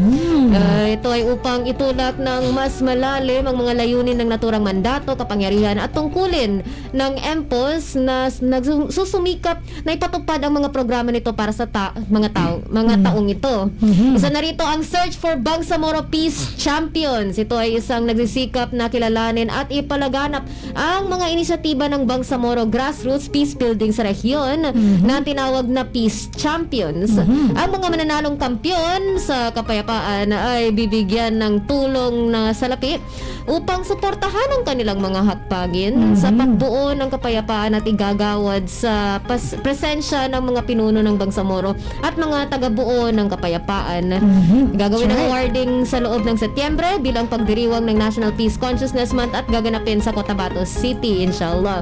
Ito ay upang itulak ng mas malalim ang mga layunin ng naturang mandato, kapangyarihan at tungkulin ng MPOS na nagsusumikap na ipatupad ang mga programa nito para sa mga taong ito. Isa na rito ang Search for Bangsamoro Peace Champions. Ito ay isang nagsisikap na kilalanin at ipalaganap ang mga inisyatiba ng Bangsamoro grassroots peace building sa rehiyon na tinawag na Peace Champions. Ang mga mananalong kampiyon sa kapayapaan ay bibigyan ng tulong na salapi upang suportahan ang kanilang mga hakbangin sa pagbuo ng kapayapaan at igagawad sa presensya ng mga pinuno ng Bangsamoro at mga taga-buo ng kapayapaan. Gagawin ang awarding sa loob ng Setyembre bilang pagdiriwang ng National Peace Consciousness Month at gaganapin sa Cotabato City, inshallah.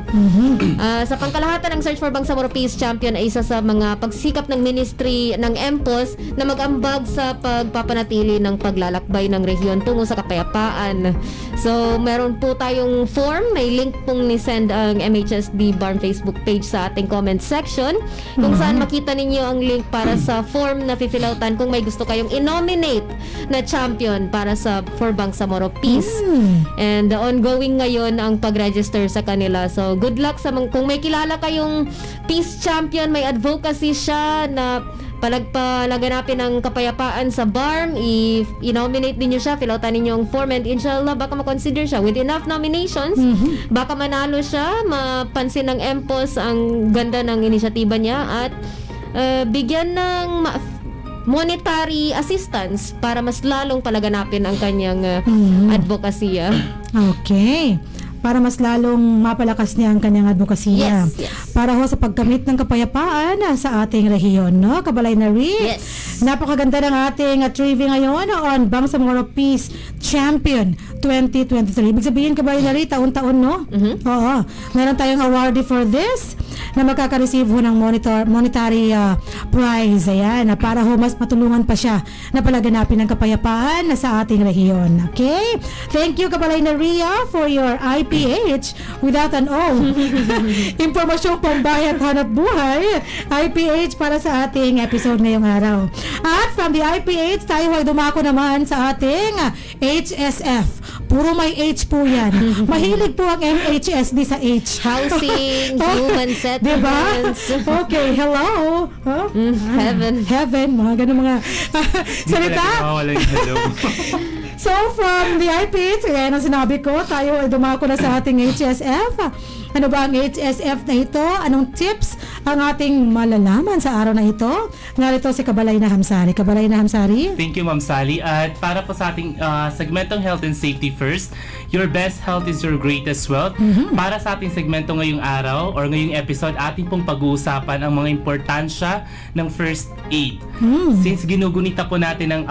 Sa pangkalahatan ng Search for Bangsamoro Peace Champion ay isa sa mga pagsikap ng Ministry ng MPOS na mag-ambag sa pagpapanatili ng paglalakbay ng rehiyon tungo sa kapayapaan. So, meron po tayong form. May link pong ni-send ang MHSD BARM Facebook page sa ating comment section kung saan makita ninyo ang link para sa form na fifilautan kung may gusto kayong i-nominate na champion para sa for Bangsamoro Peace. And ongoing ngayon ang pag-register sa kanila. So, good luck sa kung may kilala kayong peace champion, may advocacy siya na palaganapin ng kapayapaan sa BARM, i-nominate ninyo siya, fill outan ninyo ang form, and inshallah baka makonsider siya with enough nominations, baka manalo siya, mapansin ng MPOS ang ganda ng inisyatiba niya at bigyan ng monetary assistance para mas lalong palaganapin ang kanyang advocacy. Okay. Para mas lalong mapalakas niya ang kanyang advokasya. Yes. Para ho sa pagkamit ng kapayapaan sa ating rehiyon, no? Kabalay na Rick. Yes. Napakaganda ng ating trivia ngayon on Bangsamoro Peace Champion 2023. Ibig sabihin, Kabalay na Rick, taon-taon, no? Oo. Meron tayong awardee for this na makaka-receive ho ng monetary prize. Ayan, para ho mas matulungan pa siya na palaganapin ng kapayapaan sa ating rehiyon. Okay? Thank you, Kabalay na Ria, for your IPH without an O. Impormasyong pambayat hanap buhay. IPH para sa ating episode ngayong araw. At from the IPH, tayo ay dumako naman sa ating HSF. Puro may H po yan. Mahilig po ang MHSD sa H. Housing, Human Settlements. Diba? Okay, hello. Huh? Heaven. Mga ganun mga salita. So, from the IPH, kaya na sinabi ko, tayo ay dumako na sa ating HSF. Ano ba ang HSF na ito? Anong tips ang ating malalaman sa araw na ito? Narito si Kabalay na Hamsari. Kabalay na Hamsari. Thank you, Ma'am Sally. At para po sa ating segmentong Health and Safety First, your best health is your greatest wealth. Para sa ating segmento ngayong araw or ngayong episode, ating pong pag-uusapan ang mga importansya ng first aid. Since ginugunita po natin ang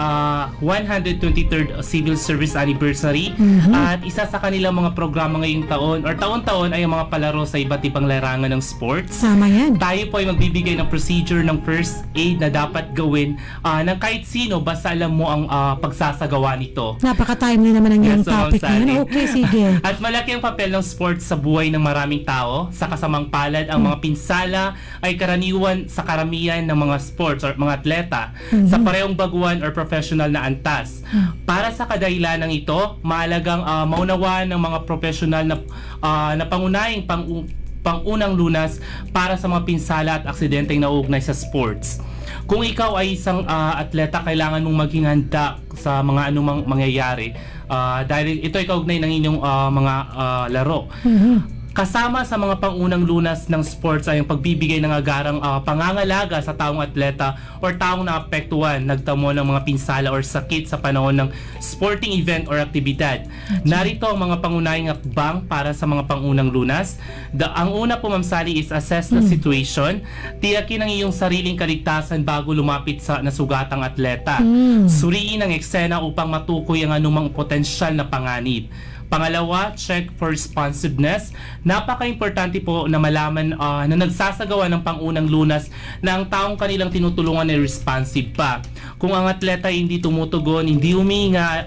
123rd Civil Service Anniversary at isa sa kanilang mga programa ngayong taon or taon-taon ay ang mga palaro sa iba't ibang larangan ng sports. Sama yan. Tayo po ay magbibigay ng procedure ng first aid na dapat gawin ng kahit sino basta alam mo ang pagsasagawa nito. Napaka-timely naman ang yung Yes, topic na yan. Okay, sige. At malaki ang papel ng sports sa buhay ng maraming tao. Sa kasamang palad, ang mga pinsala ay karaniwan sa karamihan ng mga sports or mga atleta sa parehong baguhan or professional na antas. Para sa kadahilanan ito, mahalagang maunawaan ng mga professional na pangunahing pangunang lunas para sa mga pinsala at aksidenteng nauugnay sa sports. Kung ikaw ay isang atleta, kailangan mong maging handa sa mga anumang mangyayari dahil ito ay kaugnay ng inyong mga laro. Kasama sa mga pangunang lunas ng sports ay ang pagbibigay ng agarang pangangalaga sa taong atleta or taong naapektuhan, nagtamo ng mga pinsala or sakit sa panahon ng sporting event or aktibidad. Narito ang mga pangunahing hakbang para sa mga pangunang lunas. Ang una po, Ma'am Sally, is assess the situation. Tiyakin ang iyong sariling kaligtasan bago lumapit sa nasugatang atleta. Suriin ang eksena upang matukoy ang anumang potensyal na panganib. Pangalawa, check for responsiveness. Napaka-importante po na malaman na nagsasagawa ng pangunang lunas na ang taong kanilang tinutulungan ay responsive pa. Kung ang atleta ay hindi tumutugon, hindi humihinga,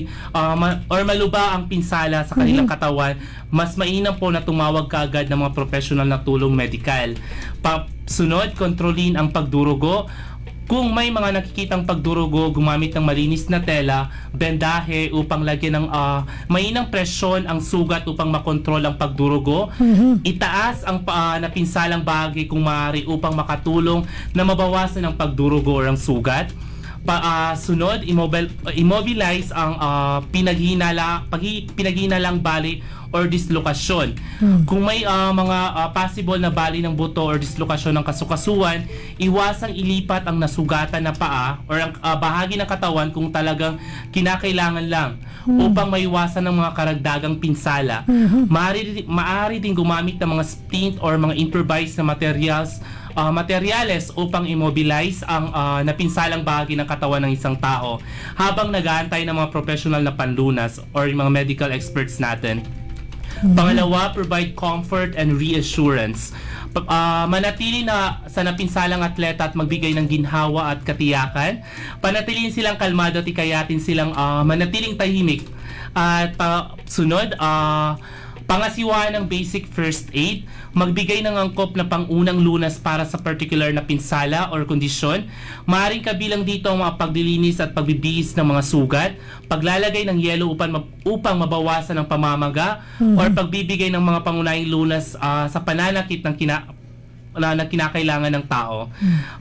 or maluba ang pinsala sa kanilang katawan, mas mainam po na tumawag kaagad ng mga professional na tulong medikal. Sunod, kontrolin ang pagdurugo. Kung may mga nakikitang pagdurugo, gumamit ng malinis na tela, bendahe upang lagyan ng mainang presyon ang sugat upang makontrol ang pagdurugo. Itaas ang napinsalang bahagi kung maaari upang makatulong na mabawasan ang pagdurugo o ang sugat. Sunod, immobilize ang pinaghihinalang bali or dislokasyon. Kung may mga possible na bali ng buto or dislokasyon ng kasukasuan, iwasang ilipat ang nasugatan na paa or ang bahagi ng katawan kung talagang kinakailangan lang upang maiwasan ng mga karagdagang pinsala. Maaari din gumamit ng mga splint or mga improvised na materyales upang immobilize ang napinsalang bahagi ng katawan ng isang tao habang nag-aantay ng mga professional na panlunas or yung mga medical experts natin. Pangalawa, provide comfort and reassurance. Manatili na sa napinsalang atleta at magbigay ng ginhawa at katiyakan. Panatilin silang kalmado at ikayatin silang manatiling tahimik. At sunod, pangasiwaan ng basic first aid. Magbigay ng angkop na pangunang lunas para sa particular na pinsala or kondisyon. Maaaring kabilang dito ang mga paglilinis at pagbibihis ng mga sugat, paglalagay ng yelo upang mabawasan ang pamamaga, or pagbibigay ng mga pangunahing lunas sa pananakit ng kinakailangan ng tao.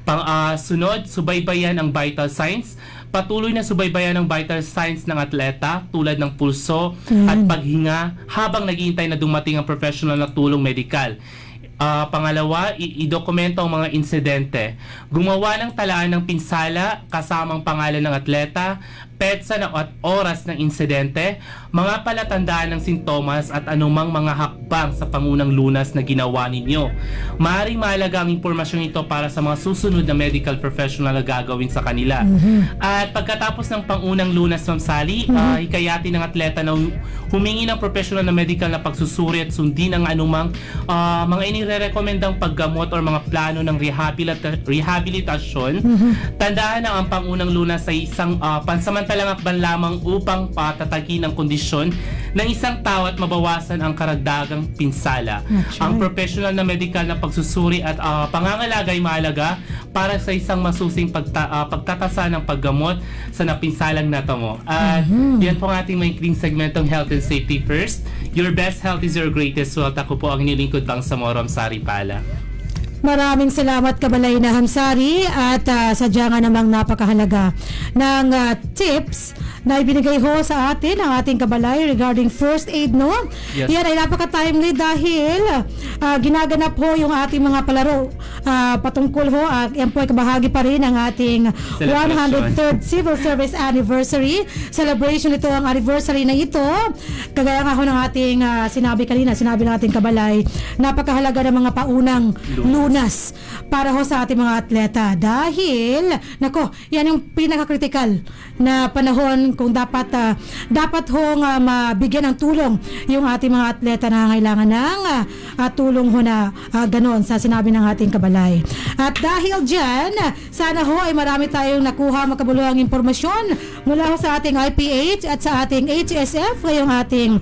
Sunod, subaybayan ang vital signs. Patuloy na subaybayan ang vital signs ng atleta tulad ng pulso at paghinga habang naghihintay na dumating ang professional na tulong medikal. Pangalawa, i-dokumento ang mga insidente. Gumawa ng talaan ng pinsala kasamang pangalan ng atleta, petsa at oras ng insidente, mga palatandaan ng sintomas at anumang mga hakbang sa pangunang lunas na ginawa ninyo. Maaaring mahalaga ang impormasyong ito para sa mga susunod na medical professional na gagawin sa kanila. At pagkatapos ng pangunang lunas, Ma'am Sally, hikayatin ng atleta na humingi ng professional na medical na pagsusuri at sundin ang anumang mga inirekomendang paggamot or mga plano ng rehabilitasyon. Tandaan na ang pangunang lunas ay isang pansamantalang akban lamang upang patatagin ang kondisyon ng isang tao at mabawasan ang karagdagang pinsala. Ang professional na medical na pagsusuri at pangangalaga ay mahalaga para sa isang masusing pagtatasa ng paggamot sa napinsalang natamo. At yan po ang ating maikling segmentong Health and Safety First. Your best health is your greatest wealth. Ako po ang inilingkod Bangsamoro Hamsari Pala. Maraming salamat, Kabalay na Hamsari, at sadya nga namang napakahalaga ng tips na ibinigay ho sa atin ng ating kabalay regarding first aid, no? Yes. Yan ay napaka-timely dahil ginaganap ho yung ating mga palaro patungkol ho, yan po ay kabahagi pa rin ng ating 103rd Civil Service Anniversary Celebration. Ito ang anniversary na ito. Kagaya nga ho ng ating sinabi ng ating kabalay, napakahalaga ng mga paunang lunas para ho sa ating mga atleta dahil, nako, yan yung pinaka-critical na panahon natin kung dapat hong mabigyan ng tulong yung ating mga atleta na kailangan ng tulong ho na ganon sa sinabi ng ating kabalay. At dahil dyan, sana ho ay marami tayong nakuha makabuluhang impormasyon mula ho sa ating IPH at sa ating HSF ngayong ating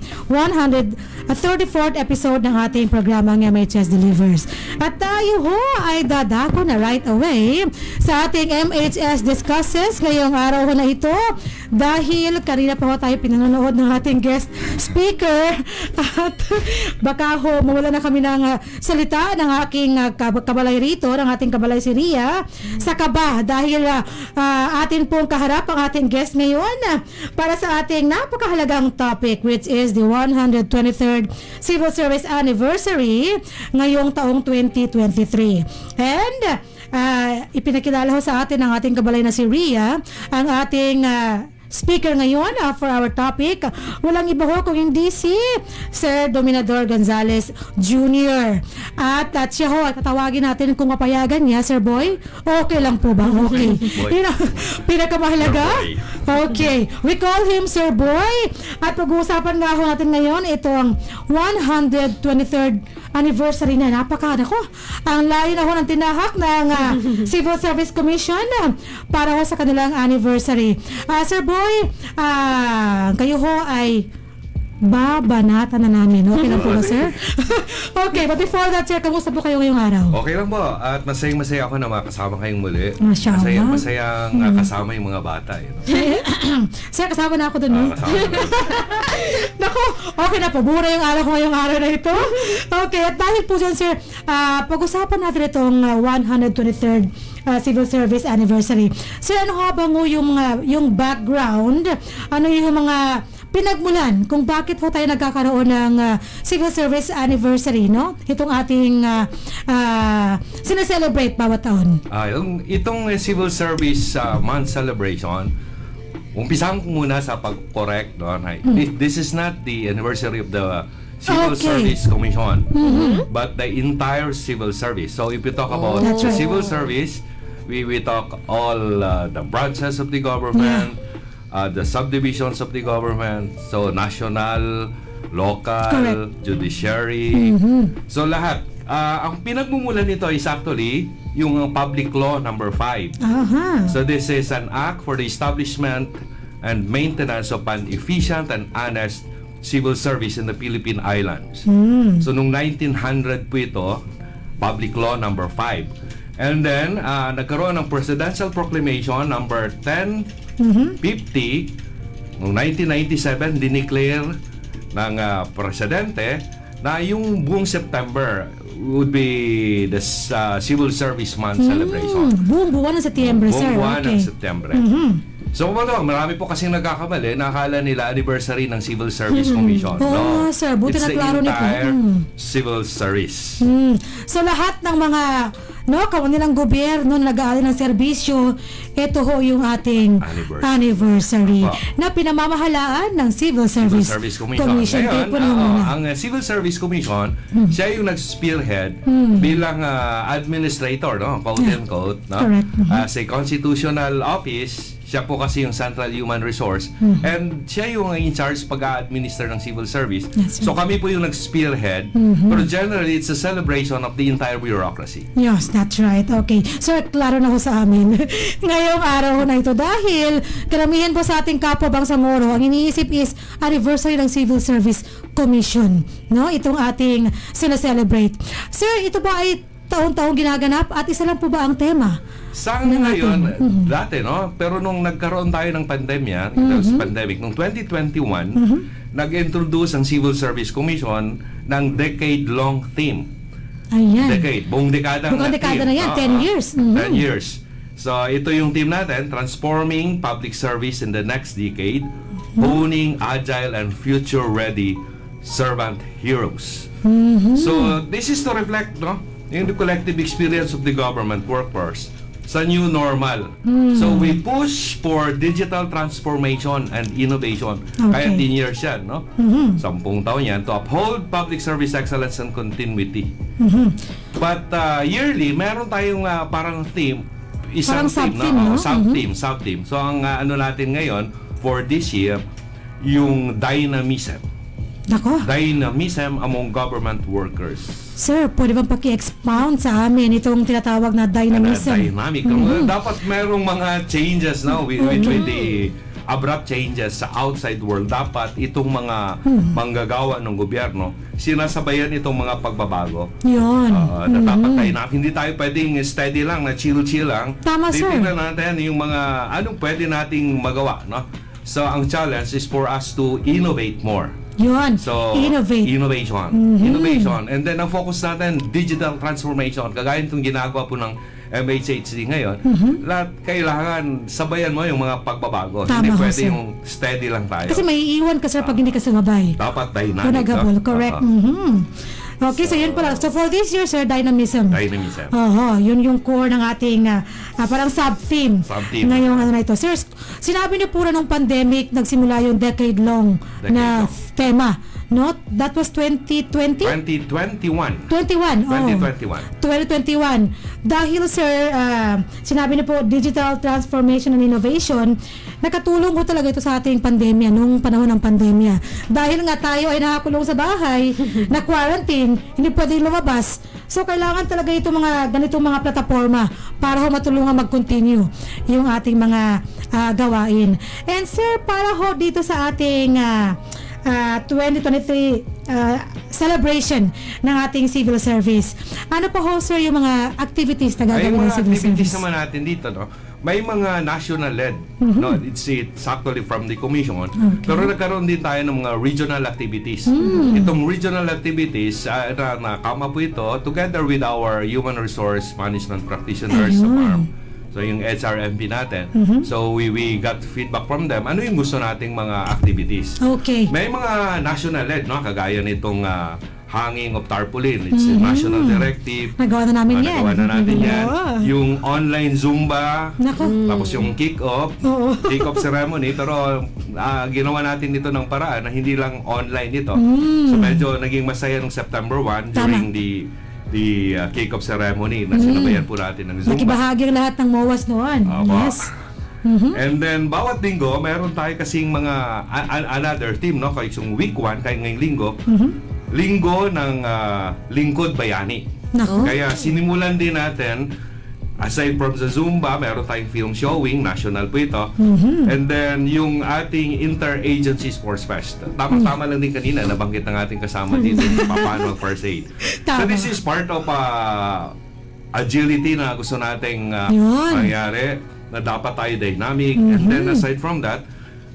134th episode ng ating programang MHS Delivers. At tayo ho ay dadako na right away sa ating MHS Discusses ngayong araw ho na ito dahil kanina pa ho tayo pinanonood ng ating guest speaker at baka ho mawala na kami ng salita ng aking kabalay rito, ng ating kabalay si Ria sa kaba dahil atin pong kaharap ang ating guest ngayon para sa ating napakahalagang topic which is the 123rd Civil Service Anniversary ngayong taong 2023. And ipinakilala ho sa atin ng ating kabalay na si Ria ang ating speaker ngayon for our topic. Walang iba ho kung hindi si Sir Dominador Gonzales Jr. At siya ho, tatawagin natin kung mapayagan niya, Sir Boy. Okay lang po ba? Okay. Yun ang pinakamahalaga. Okay. We call him Sir Boy. At pag-uusapan nga ho natin ngayon itong 123rd anniversary na napaka ko. Ang layo na ho ng tinahak ng Civil Service Commission para ho sa kanilang anniversary. Sir Boy, kayo ho ay babanatan na namin. Okay lang po ba, sir? Okay, but before that, sir, kamusta po kayo ngayong araw? Okay lang po. At masayang-masaya ako na makasama kayong muli. Masayang-masayang kasama yung mga bata. Sir, kasama na ako dun, no? Naku, okay na po. Mura yung araw ko ngayong araw na ito. Okay, at dahil po dyan, sir, pag-usapan natin itong 123rd Civil Service Anniversary. Sir, ano nga ba yung background? Ano yung mga pinagmulan kung bakit ho tayo nagkakaroon ng Civil Service Anniversary, no? Itong ating sineselebrate bawat taon. Itong Civil Service Month Celebration, umpisahan ko muna sa pag-correct. No? This is not the anniversary of the Civil Service Commission, but the entire civil service. So if we talk about the civil service, we talk all the branches of the government, the subdivisions of the government, so national, local, judiciary. So lahat. Ang pinagmumulan nito is actually yung Public Law number 5. So this is an act for the establishment and maintenance of an efficient and honest civil service in the Philippine Islands. So noong 1900 po ito, Public Law number 5. And then nagkaroon ng Presidential Proclamation number 1050 noong 1997, dineclare ng presidente na yung buong September would be the Civil Service Month celebration. Buong buwan ng Setyembre, sir. Buong buwan ng Setyembre. So, marami po kasing nagkakamali. Nakala nila anniversary ng Civil Service Commission. No, sir. Buti na klaro nito. It's the entire civil service. So, lahat ng mga kanilang gobyerno na nag-aalay ng serbisyo, ito ho yung ating anniversary na pinamamahalaan ng Civil Service Commission. Ngayon, ang Civil Service Commission, siya yung nag-spearhead bilang administrator, quote and quote, as a constitutional office. Siya po kasi yung Central Human Resource and siya yung in charge pag-a-administer ng civil service. So kami po yung nag-spearhead, pero generally it's a celebration of the entire bureaucracy. Yes, that's right. Okay. Sir, klaro na ho sa amin ngayong araw na ito dahil karamihan po sa ating kapwa Bangsamoro ang iniisip is anniversary ng Civil Service Commission. No? Itong ating sineselebrate. Sir, ito ba ay taon-taong ginaganap at isa lang po ba ang tema? Sa ngayon, dati, pero nung nagkaroon tayo ng pandemya, pandemic, nung 2021, nag-introduce ang Civil Service Commission ng decade-long theme. Ayan. Buong dekada na yan, 10 years. 10 years. So, ito yung theme natin, Transforming Public Service in the Next Decade, Honing Agile and Future-Ready Servant Heroes. So, this is to reflect, yung the collective experience of the government workforce sa new normal. So we push for digital transformation and innovation. Kaya 10 years yan, 10 taon yan to uphold public service excellence and continuity. But yearly, meron tayong parang theme, isang parang theme, sub-theme. So ang ano natin ngayon, for this year, yung dynamism. Nako. Dynamism among government workers. Sir, pwede bang paki-expound sa amin itong tinatawag na dynamism? Dynamic. Dapat merong mga changes now with the abrupt changes sa outside world. Dapat itong mga manggagawa ng gobyerno, sinasabayan itong mga pagbabago. Yun. Dapat hindi tayo pwedeng steady lang, na chill-chill lang. Tama, sir. Titignan natin yung mga anong pwede nating magawa, no? So, ang challenge is for us to innovate more. Yun. So, innovation. Innovation. And then, ang focus natin, digital transformation. Kagaya itong ginagawa po ng MHHD ngayon, lahat kailangan sabayan mo yung mga pagbabago. Tama, hindi pwede sir. yung steady lang tayo. Kasi may iiwan ka, sir, pag hindi ka sumabay. Dapat dynamic. Kunagabol, correct. Okay, so yun pala. So for this year, sir, dynamism. Dynamism. Yun yung core ng ating parang sub-theme. Sub-theme. Ngayong ano na ito. Sir, sinabi niyo puro nung pandemic, nagsimula yung decade-long na tema. No? That was 2020? 2021. 2021. Dahil, sir, sinabi niyo po, digital transformation and innovation, nakatulong ko talaga ito sa ating pandemya, nung panahon ng pandemya. Dahil nga tayo ay nakakulong sa bahay, na quarantine, hindi pwedeng lumabas. So, kailangan talaga itong mga ganitong mga plataforma para matulungan mag-continue yung ating mga gawain. And, sir, para ho dito sa ating 2023 celebration ng ating civil service. Ano pa ho, sir, yung mga activities na gagawin ng civil service? Activities naman natin dito, no? May mga national-led, no? It's actually from the commission. Okay. Pero nagkaroon din tayo ng mga regional activities. Itong regional activities, nakama po ito together with our human resource management practitioners sa farm. So yung HRMP natin. So we got feedback from them. Ano yung gusto nating mga activities? Okay. May mga national-led, no? Kagaya nitong hanging of tarpaulin. It's a national directive. Nagawa na namin yan. Nagawa na natin yan. Yung online Zumba. Tapos yung kick-off. Kick-off ceremony. Pero ginawa natin ito ng paraan na hindi lang online ito. So medyo naging masaya nung September 1 during the kick-off ceremony na sinabayan po natin ng Zumba. Nakibahagi lahat ng MOAs noon. Yes. And then, bawat linggo, meron tayo kasing mga another team, no? Kaya yung week 1, kaya ngayong linggo, linggo ng Lingkod Bayani. Kaya sinimulan din natin, aside from the Zumba, meron tayong film showing, national po ito. And then, yung ating Inter-Agency Sports Fest. Tama-tama lang din kanina, nabanggit ng ating kasama dito, paano first aid. So, this is part of agility na gusto nating mangyari, na dapat tayo dynamic. And then, aside from that,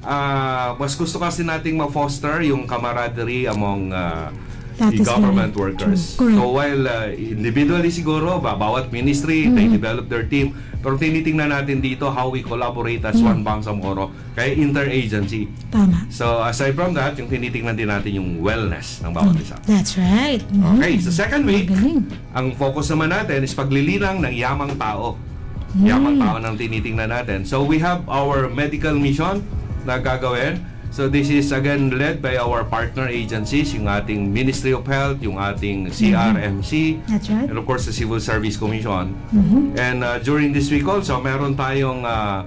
mas gusto kasi nating ma-foster yung camaraderie among the government workers. So while individually siguro, bawat ministry, they develop their team. Pero tinitingnan natin dito how we collaborate as one Bangsamoro, kaya interagency. Tama. So aside from that, yung tinitingnan din natin yung wellness ng bawat isa. That's right. Okay, so second week, ang focus naman natin is paglilinang ng yamang tao. Yamang tao nang tinitingnan natin. So we have our medical mission na gagawin. So this is again led by our partner agencies, yung ating Ministry of Health, yung ating CRMC, That's right. and of course the Civil Service Commission. And during this week also, meron tayong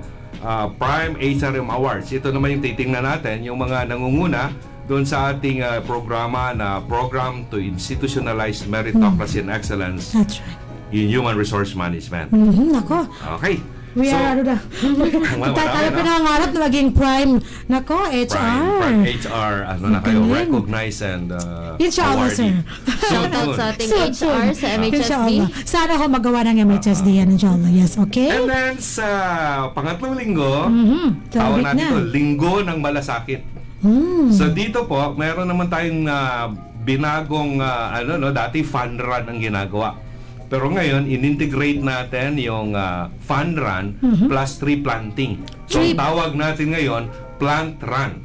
Prime HRM Awards. Ito naman yung titingnan natin, yung mga nangunguna doon sa ating programa na Program to Institutionalize Meritocracy and Excellence in Human Resource Management. Nako. Okay. We are, tayo pinangarap na maging Prime, nako, HR. Prime HR, ano na kayo, recognize and Inshallah, sir. Shoutout sa ating HR sa MHSD. Inshallah. Sana ako magawa ng MHSD yan, inshallah. Yes, okay? And then sa pangatlong linggo, tawag natin ito, Linggo ng Malasakit. So dito po, meron naman tayong binagong, dati fun run ang ginagawa. Pero ngayon, in-integrate natin yung fun run plus tree planting. So, tawag natin ngayon, plant run.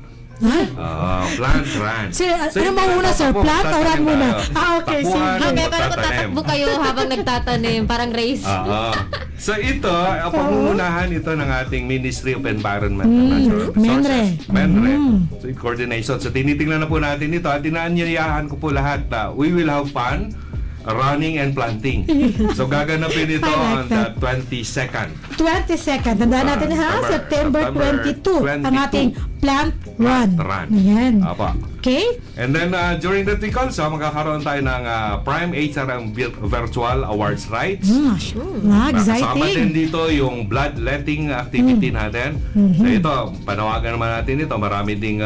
Plant run. Sir, ano mauna, sir? Plant o run muna? Okay, sige. Okay, parang tatakbo kayo habang nagtatanim, parang race. So, ito, pangungunahan ito ng ating Ministry of Environment and Natural Resources. MENRE. So, in coordination. So, tinitingnan na po natin ito at inaanyayahan ko po lahat na we will have fun. running and planting. So gaganapin ito I like on the 22nd. 22nd. Tandaan natin ha, September 22, ang ating plant run. Ayan. Apa. Okay? And then during that week also, magkakaroon tayo ng Prime HRM Virtual Awards Rights. Exciting. Kasama din dito yung bloodletting activity natin. So ito, panawagan naman natin ito. Marami ding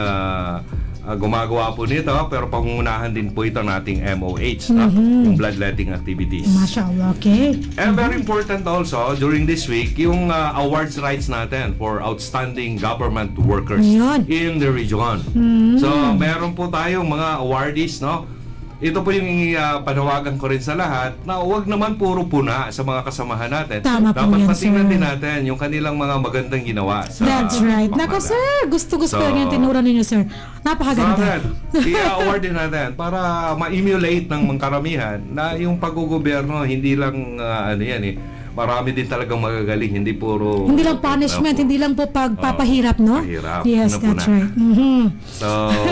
gumagawa po nito, pero pangunahan din po ito nating MOH, yung bloodletting activities. Mashallah, okay. And very important also, during this week, yung awards rights natin for outstanding government workers in the region. So, meron po tayong mga awardees, no? Ito po yung panawagan ko rin sa lahat na huwag naman puro puna sa mga kasamahan natin. Tama po dapat yan, patingnan sir. din natin yung kanilang mga magandang ginawa sa That's right. Nako, sir. Gusto-gusto So, yung tinura ninyo, sir. Napakaganda. I-award din natin para ma-emulate ng mga karamihan na yung pag-gobyerno hindi lang ano yan eh. Marami din talagang magagaling, hindi puro... Hindi lang punishment, hindi lang po pagpapahirap, no? Pahirap. Yes, that's right. So,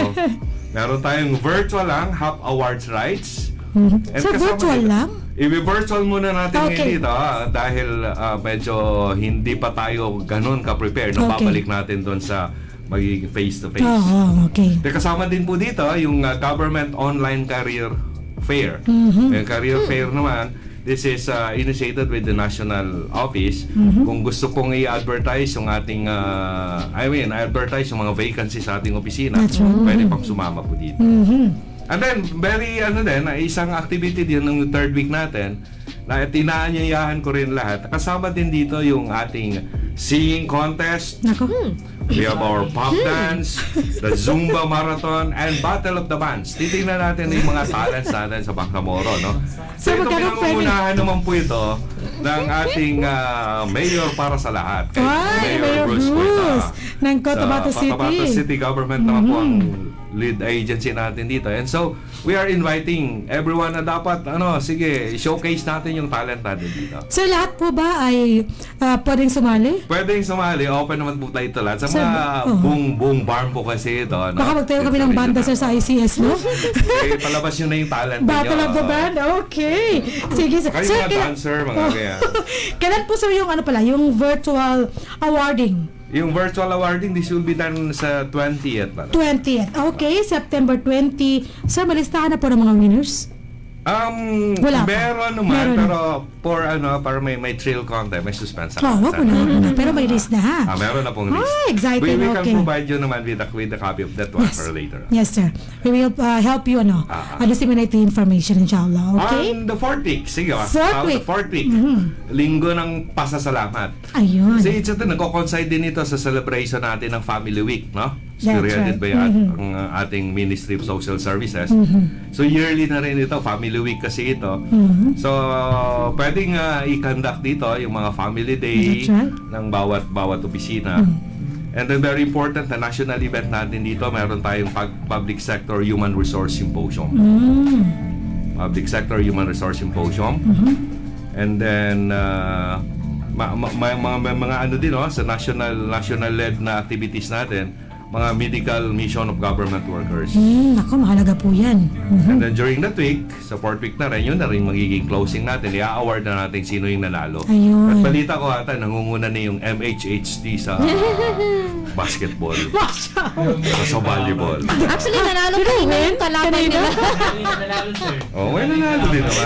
meron tayong virtual lang, HAP Awards Rights. So, virtual lang? I-virtual muna natin Okay. dito dahil medyo hindi pa tayo ganun ka-prepare. No? Okay. Babalik natin doon sa magiging face-to-face. Okay. Kasama din po dito yung Government Online Career Fair. Yung career fair naman, this is initiated with the National Office. Kung gusto pong i-advertise yung ating, advertise yung mga vacancies sa ating opisina, pwede pang sumama po dito. And then, isang activity din ng third week natin, na tinaanyayahan ko rin lahat. Kasama din dito yung ating singing contest. We have our pop dance, the Zumba Marathon, and Battle of the Bands. Titingnan natin yung mga talents natin sa Bangsamoro, no? So ito pinangungunahan naman po ito ng ating mayor para sa lahat. Mayor Bruce ng Cotabato City. Cotabato City Government naman po ang lead agency natin dito. And so, we are inviting everyone na dapat, sige, showcase natin yung talent natin dito. So, lahat po ba ay pwedeng sumali? Pwedeng sumali. Open naman po tayo ito lahat. Sa mga buong barn po kasi ito. No? Baka magtayo kami ng banda, sir, sa ICS, no? Palabas nyo na yung talent ninyo. Battle of the Band? Okay. Sige, sir. Kayo mga dancer, mga kaya. Kailan po, sir, yung yung virtual awarding? Yung virtual awarding, this will be done sa 20th. 20th. Okay, September 20. Sir, malistahan na po ng mga winners? Wala pa. Meron naman, pero para may thrill content, may suspense. Wag na. Pero may list na, ha? Meron na pong list. Exciting, we okay. can provide you naman with a copy of that one for later. Yes, sir. We will help you, disseminate the information, inshallah. Okay? On the 4th week, sige, fourth week. Linggo ng pasasalamat. Ayun. Kasi ito, nagko-coincide din ito sa celebration natin ng Family Week, no? That's Spearheaded right. by ang ating Ministry of Social Services. So yearly na rin ito, Family Week kasi ito. So pwedeng i-conduct dito yung mga Family Day ng bawat opisina. And then very important na national event natin dito, meron tayong Public Sector Human Resource Symposium. Public Sector Human Resource Symposium. And then mga ano din sa national led na activities natin, mga medical mission of government workers. Ako, mahalaga po yan. And then during that week, sa 4th week na rin, yun na rin magiging closing natin. I-award na natin sino yung nanalo. Ayun. At balita ko ata, nangunguna na yung MHHD sa basketball. Sa volleyball. Actually, nanalo po yung kalaban nila. May nanalo din naman.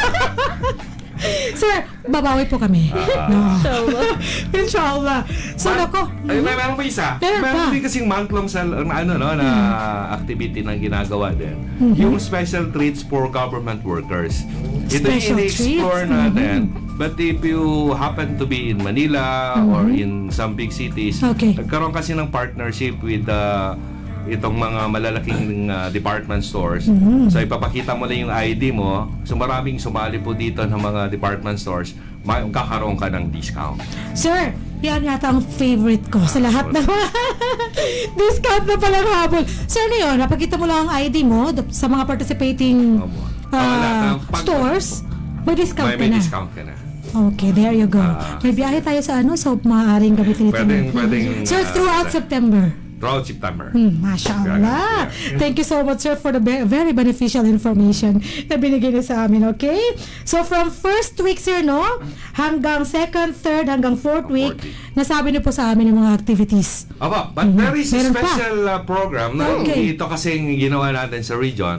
Sir, babawi po kami. Inshallah. So, nako. Meron pa isa. Meron din kasing month-long na activity na ginagawa din. Yung special treats for government workers. Ito yung ini-explore natin. But if you happen to be in Manila or in some big cities, nagkaroon kasi ng partnership with itong mga malalaking department stores. So ipapakita mo lang yung ID mo. So maraming sumali po dito ng mga department stores, magkakaroon ka ng discount. Sir, yan yata ang favorite ko sa lahat ng discount na palang habol. Sir, napakita mo lang ang ID mo sa mga participating stores, may discount ka na. May discount ka na. Okay, there you go. May biyahe tayo sa so maaaring gamitin ito. Pwedeng Sir, throughout September. throughout September. Mashallah. Thank you so much, sir, for the very beneficial information na binigay niyo sa amin, okay? So, from first week, sir, no? Hanggang second, third, hanggang fourth week, nasabi niyo po sa amin yung mga activities. Aba, but there is a Meron pa. special program na ito kasing ginawa natin sa region.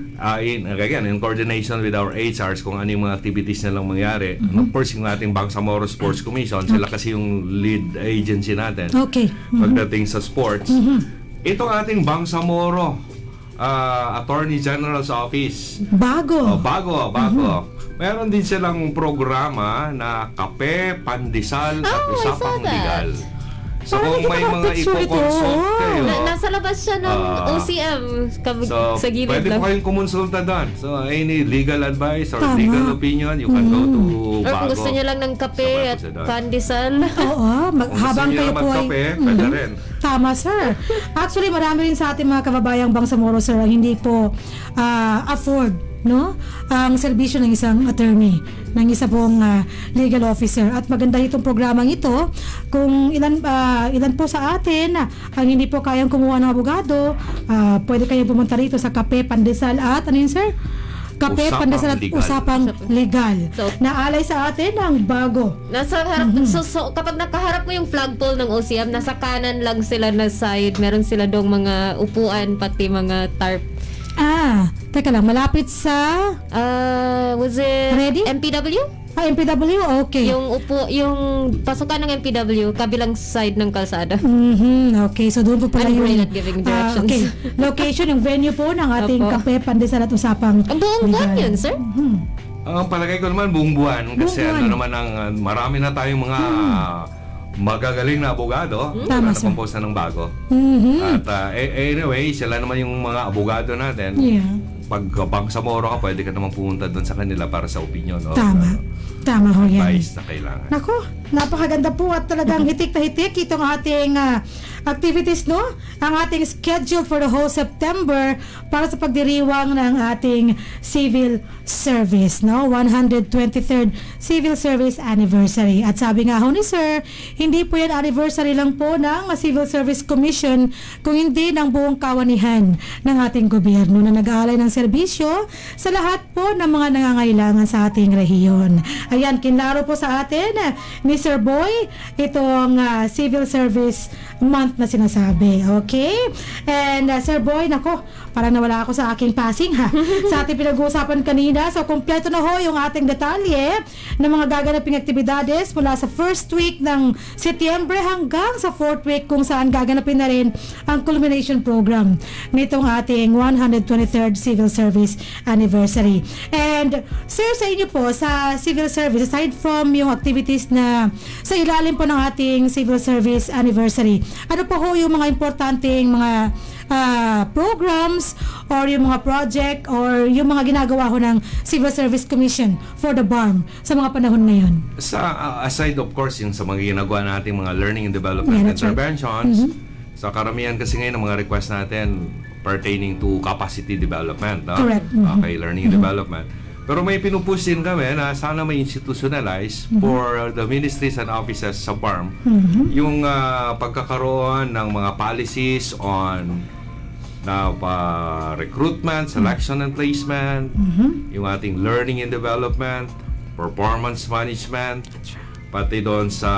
Again, in coordination with our HRs kung ano yung mga activities na lang mangyari. And of course, yung ating Bangsamoro Sports Commission, sila kasi yung lead agency natin. Okay. Pagdating sa sports. Itong ating Bangsamoro Attorney General's Office. Bago. Bago. Meron din silang programa na kape, pandesal, at usapang legal. So kung may mga ipoconsult kayo, nasa labas siya ng OCM sa gilid pwede lang. po kayong kumonsulta doon. So any legal advice or legal opinion, you can go to Or Bago. kung gusto niyo lang ng kape at pandesal. Oo, habang kayo po ay... magkape, pwede rin. Tama, sir. Actually, marami rin sa ating mga kababayang Bangsamoro, sir, ang hindi po afford, no, ang serbisyo ng isang attorney, ng isa pong legal officer. At maganda itong programang ito. Kung ilan po sa atin ang hindi po kayang kumuha ng abogado, pwede kayong pumunta rito sa Kape, Pandesal at ano yun, sir? Kape, Pandesal at Usapang Legal. So, naalay sa atin ang Bago. Nasa harap, so kapag nakaharap mo yung flagpole ng OCM, nasa kanan lang sila na side. Meron sila dong mga upuan, pati mga tarp. Teka lang, malapit sa... Was it Ready? MPW? MPW? Okay. Yung pasukan ng MPW, kabilang side ng kalsada. Okay, so doon po pala I'm yung... great at giving directions. Okay, location, yung venue po ng ating Opo. Kape, Pandesal at Usapang Ang buong buwan yun, sir? Ang palagay ko naman buong buwan kasi Buong buwan. ano naman ang marami na tayong mga magagaling na abogado Tama, na sir. nakomposa ng Bago. At anyway, sila naman yung mga abogado natin. Yeah. Pag Bangsamoro ka, pwede ka naman pumunta doon sa kanila para sa opinion o Tama ho yan. advice na kailangan. Nako, napakaganda po at talagang hitik na hitik itong ating activities, no? Ang ating schedule for the whole September para sa pagdiriwang ng ating civil service, no? 123rd Civil Service Anniversary. At sabi nga ho ni Sir, hindi po yan anniversary lang po ng Civil Service Commission, kung hindi ng buong kawanihan ng ating gobyerno na nag-aalay ng serbisyo sa lahat po ng mga nangangailangan sa ating rehiyon. Ayan, kinlaro po sa atin ni Sir Boy itong Civil Service Month na sinasabi. Okay? And Sir Boy, nako, parang nawala ako sa aking passing ha. Sa ating pinag-uusapan kanina. So, kompleto na ho yung ating detalye ng mga gaganaping aktibidades mula sa first week ng Setyembre hanggang sa fourth week kung saan gaganapin na rin ang culmination program nitong ating 123rd Civil Service Anniversary. And Sir, sa inyo po, sa Civil Service, aside from yung activities na sa ilalim po ng ating Civil Service Anniversary, ano pa ho yung mga importanteng mga programs or yung mga project or yung mga ginagawa ho ng Civil Service Commission for the BARM sa mga panahon ngayon? Aside of course yung sa mga ginagawa nating mga learning and development interventions, sa karamihan kasi ngayon ng mga request natin pertaining to capacity development, no? Correct. Okay, learning and development. Pero may pinupush din kami na sana may institutionalize for the ministries and offices sa BARM yung pagkakaroon ng mga policies on recruitment, selection and placement, yung ating learning and development, performance management, pati doon sa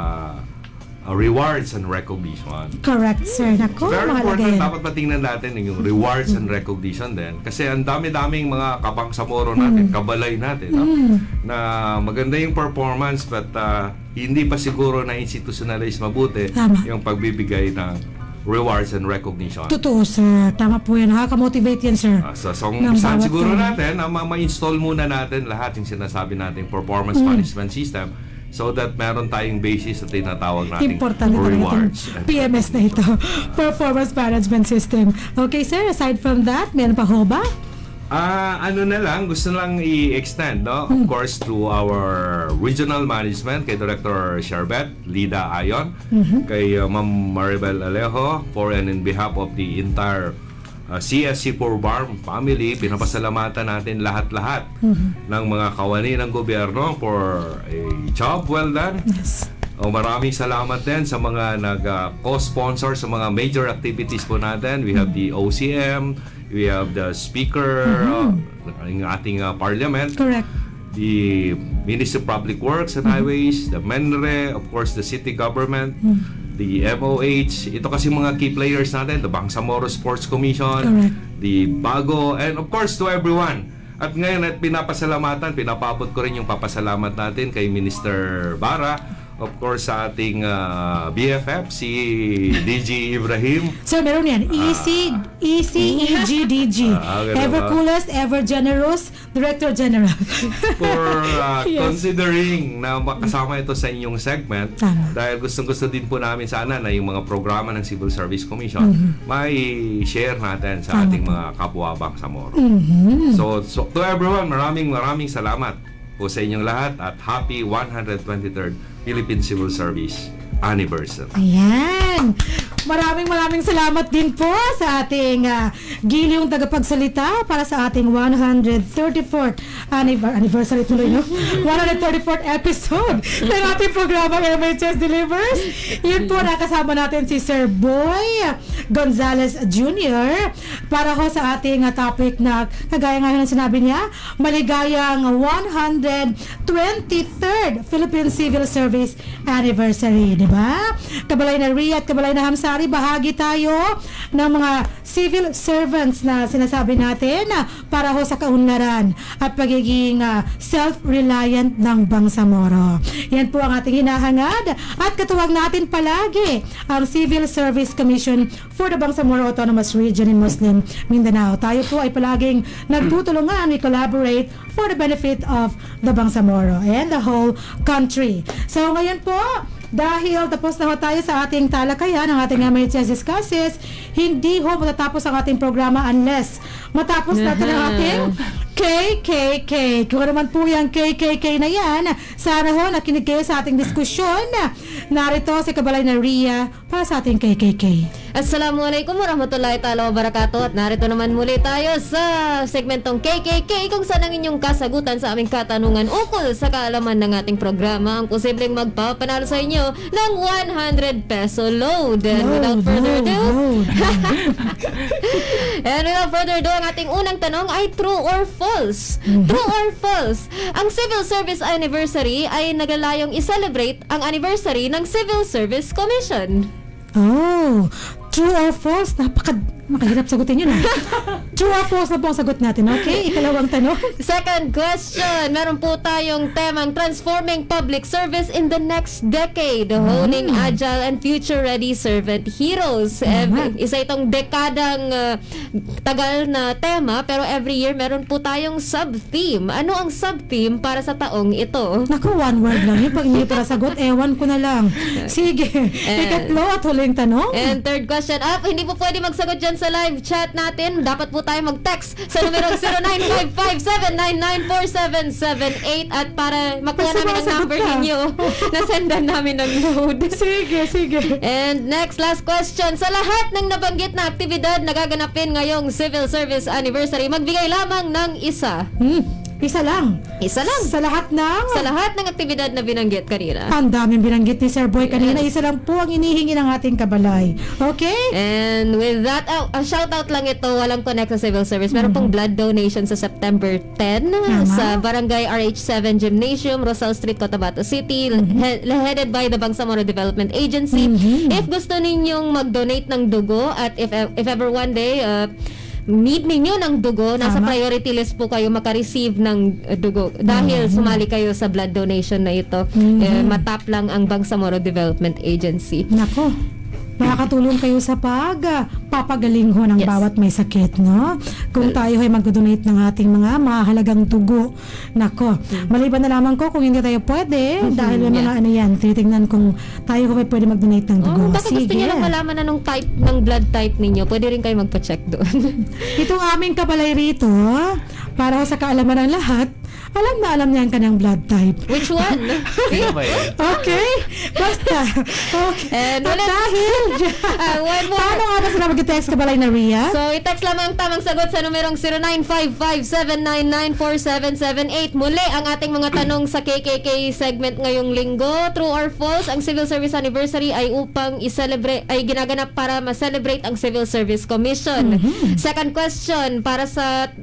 rewards and recognition. Correct, sir. Nako, Very mahalaga important, yan. dapat patingnan natin yung rewards and recognition din. Kasi ang dami-daming mga kabangsamoro natin, kabalay natin, no? Na maganda yung performance but hindi pa siguro na institutionalize mabuti yung pagbibigay ng rewards and recognition. Totoo, sir. Tama po yan. Nakaka-motivate yan, sir. So umpisahan siguro natin na ma-install muna natin lahat yung sinasabi nating performance management system so that meron tayong basis na tinatawag nating Importante rewards. PMS na ito. Performance Management System. Okay, sir. Aside from that, meron pa ho ba? Ano na lang, gusto lang i-extend, no? Of course, to our regional management, kay Director Sherbet, Lida Ayon, kay Ma'am Maribel Alejo, for and in behalf of the entire CSC4 BARM family, pinapasalamatan natin lahat-lahat ng mga kawani ng gobyerno for a job well done. Yes. Maraming salamat din sa mga nag-co-sponsor sa mga major activities po natin. We have the OCM, we have the Speaker ng ating Parliament. Correct. The Ministry of Public Works and Highways, the MENRE, of course the city government, the MOH. Ito kasi mga key players natin, the Bangsamoro Sports Commission, Correct. the Bago, and of course to everyone. At ngayon at pinapabot ko rin yung papasalamat natin kay Minister Bara, of course sa ating BFF, si DG Ibrahim. So meron yan, EGDG, ever coolest, ever generous, Director General. For Yes. considering na makasama ito sa inyong segment. Tama. Dahil gustong-gusto din po namin sana na yung mga programa ng Civil Service Commission may share natin sa ating mga kapwa Bangsamoro. So to everyone, maraming salamat po sa inyong lahat at happy 123rd Philippine Civil Service Anniversary. Ayan. Maraming salamat din po sa ating giliong tagapagsalita para sa ating 134th anniversary tuloy, no? 134th episode ng ating programa MHS Delivers. Yun po, nakasama natin si Sir Boy Gonzales Jr. para ho sa ating topic na kagaya nga ng sinabi niya, maligayang 123rd Philippine Civil Service Anniversary, di ba? Kabalay na Ria at kabalay na Hamsari, bahagi tayo ng mga civil servants na sinasabi natin para ho sa kaunlaran at pagiging self-reliant ng Bangsamoro. Yan po ang ating hinahangad at katuwag natin palagi ang Civil Service Commission for the Bangsamoro Autonomous Region in Muslim Mindanao. Tayo po ay palaging nagtutulungan, we collaborate for the benefit of the Bangsamoro and the whole country. So ngayon po, dahil tapos na ho tayo sa ating talakayan, ang ating MHS discusses, hindi ho matatapos ang ating programa unless matapos natin ang ating KKK. Kung naman po yung KKK na yan, sana ho nakinig kayo sa ating diskusyon. Narito si Kabalay na Ria para sa ating KKK. Assalamualaikum warahmatullahi ta'ala wabarakatuh. At narito naman muli tayo sa segmentong KKK kung saan ang inyong kasagutan sa aming katanungan ukol sa kaalaman ng ating programa ang posibleng magpapanalo sa inyo ng 100 peso load. And without further ado, ang ating unang tanong ay true or false? True or false? Ang Civil Service Anniversary ay naglalayong i-celebrate ang anniversary ng Civil Service Commission. Oh, true or false? Makahirap sagutin yun. True or false na po ang sagot natin, okay? Ikalawang tanong. Second question, meron po tayong temang Transforming Public Service in the Next Decade, Honing Agile and Future-Ready Servant Heroes. Isa itong dekadang tagal na tema, pero every year meron po tayong sub-theme. Ano ang sub-theme para sa taong ito? Naku, one word lang yun. Pag hindi para sagot, ewan ko na lang. Sige, ikatlo at huling tanong. And third question, hindi po pwede magsagot dyan sa live chat natin. Dapat po tayo mag-text sa numero 095579947778 at para makuha namin ang number ninyo, nasendan namin ng load. Sige. And last question. Sa lahat ng nabanggit na aktibidad na gaganapin ngayong Civil Service Anniversary, magbigay lamang ng isa. Isa lang. Sa lahat ng aktibidad na binanggit kanina. Ang daming binanggit ni Sir Boy kanina. Isa lang po ang inihingi ng ating kabalay. Okay? And with that, shoutout lang ito, walang connect sa civil service. Meron pong blood donation sa September 10 sa Barangay RH7 Gymnasium, Rosal Street, Cotabato City, headed by the Bangsamoro Development Agency. If gusto ninyong mag-donate ng dugo at if ever one day need ninyo ng dugo, nasa priority list po kayo makareceive ng dugo dahil sumali kayo sa blood donation na ito. Matap lang ang Bangsamoro Development Agency. Nako, makakatulong kayo sa papagaling ho ng bawat may sakit, no? Kung tayo ay mag-donate ng ating mga mahalagang dugo. Nako, maliban na lamang ko kung hindi tayo pwede dahil may mga ano yan, titingnan kung tayo ay pwede mag-donate ng dugo. Baka gusto niyo lang malaman na nung type ng blood type ninyo, pwede rin kayo magpa-check doon. Itong aming kabalay rito, para sa kaalaman ng lahat, alam niya ang kanyang blood type. Which one? Sino ba yan? Okay? Basta. Okay. And At dahil dyan, one more. paano nga ba sila mag-text Kabalay na Ria? So, i-text lamang ang tamang sagot sa numerong 0955-799-4778. Muli, ang ating mga tanong sa KKK segment ngayong linggo. True or false, ang Civil Service Anniversary ay upang i-celebrate, ay ginaganap para ma-celebrate ang Civil Service Commission. Second question, para sa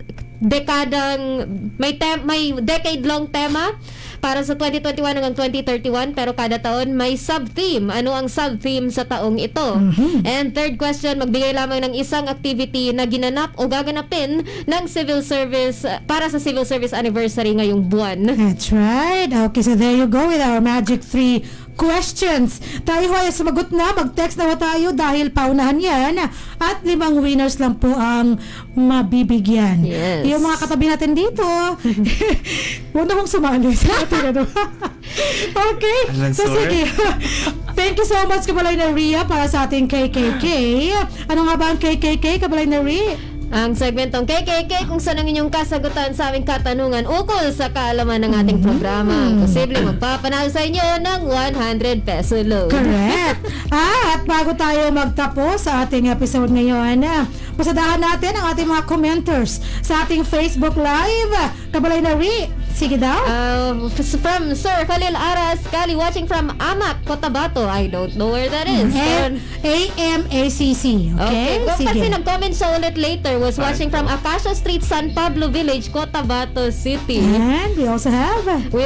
may decade-long tema para sa 2021 hanggang 2031, pero kada taon may sub-theme. Ano ang sub-theme sa taong ito? And third question, magbigay lamang ng isang activity na ginanap o gaganapin ng civil service para sa Civil Service Anniversary ngayong buwan. That's right. Okay, so there you go with our Magic 3 questions. Tayo ay sumagot na, mag-text na tayo dahil paunahan yan at 5 winners lang po ang mabibigyan. Yes. Yung mga katabi natin dito, huwag na kong sumali sa atin. Okay, so sige. Thank you so much, Kabalay na Ria, para sa ating KKK. Ano nga ba ang KKK, Kabalay na Ria? Ang segmentong KKK kung saan ang inyong kasagutan sa aming katanungan ukol sa kaalaman ng ating programa. Posible magpapanalo sa inyo ng 100 peso load. Correct. At bago tayo magtapos sa ating episode ngayon, pasadahan natin ang ating mga commenters sa ating Facebook Live. Kabalay na Ri, sige daw. From Sir Khalil Aras Kali, watching from Amak, Cotabato. I don't know where that is. AMACC. Okay, sige. Kasi nag-comment siya ulit later, was watching from Acacia Street, San Pablo Village, Cotabato City. And we also have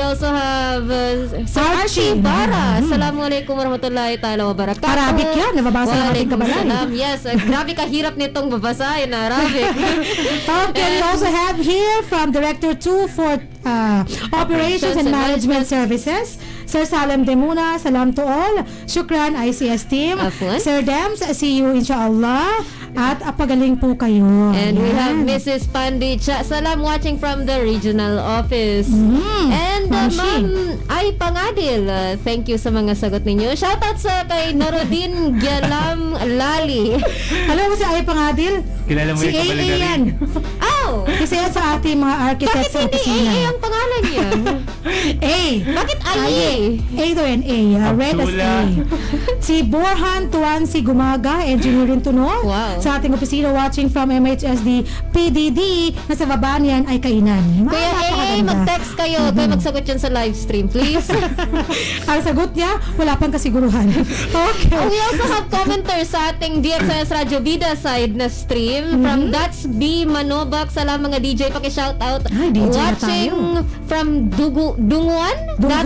Sir Archie Bara. Assalamualaikum warahmatullahi ta'ala wabarakatuh. Arabic yan, nababasa ng ating Kabalay. Yes, grabe kahirap nitong babasahin na Arabic. Okay, we also have here from Director 2 for Operations and Management Services, Sir Salem Demuna. Salam to all. Shukran ICS team. Afwan. Sir Dems, see you inshallah. At pagaling po kayo. And we have Ayan. Mrs. Pandit. Salam, watching from the regional office. And Ma'am Ay Pangadil, thank you sa mga sagot ninyo. Shoutout sa kay Norodin Gialam Lali. Alam mo si Ay Pangadil? Kilala mo Si yung Kabalay na AA Ria? yan. Oh! Kasi yan sa ating mga architects Bakit sa hindi opisina. AA ang pangalan niya? A. Bakit Ay? A to an A. Red as Abdullah. A. Si Borhan Tuan si Gumaga, engineer rin to, no? Wow. Sa ating opisina, watching from MHSD PDD, na sa baba niyan ay kainan. Kuya AA, Napakaganda. mag-text kayo. Kayo magsagot yan sa live stream, please. Ang sagot niya, wala pang kasiguruhan. Okay. We also have commenters sa ating DXS Radio Vida side na stream from That's B Manobak. Salam mga DJ, paki-shoutout. Ay, DJ na Watching tayo. from Dunguan?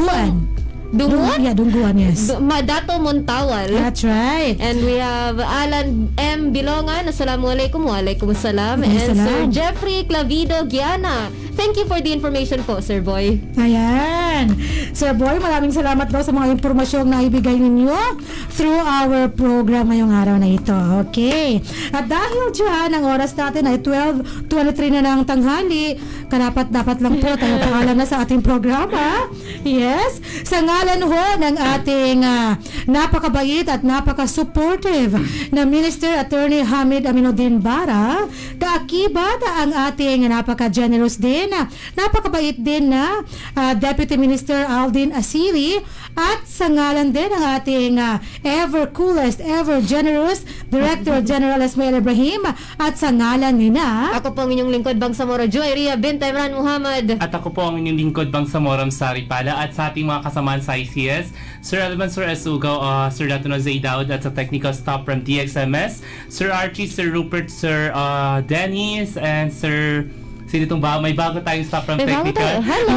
Dunguan? Yeah, Dungguan, yes. Dato Montawal. That's right. And we have Alan M. Bilongan. Assalamualaikum. Waalaikumsalam. And Waalaikumsalam. Sir Jeffrey Clavido Giana. Thank you for the information po, Sir Boy. Ayan. Sir Boy, maraming salamat daw sa mga impormasyong naibigay ninyo through our program ngayong araw na ito. Okay. At dahil dyan, ang oras natin ay 12:23 na ng tanghali, dapat lang po tayo pangalan na sa ating programa. Yes. Sa ngalan ho ng ating napakabait at napaka-supportive na Minister Attorney Hamid Aminuddin Bara, kaakibat ang ating napaka-generous din, napakabait din na Deputy Minister Aldin Asiri, at sa ngalan din ng ating ever coolest, ever generous Director General Esmail Ibrahim, at sa ngalan nina Ako po ang inyong lingkod, Bangsamoro Joy Ria bint Imran Muhammad. At ako po ang inyong lingkod, Bangsamoram Saripala, at sa ating mga kasamaan sa ICS, Sir Alban, Sir Esugaw, Sir Datuno Zaydaud, at sa technical staff from DXMS, Sir Archie, Sir Rupert, Sir Dennis, and Sir... Sino itong may bago tayong staff from technical. Hello!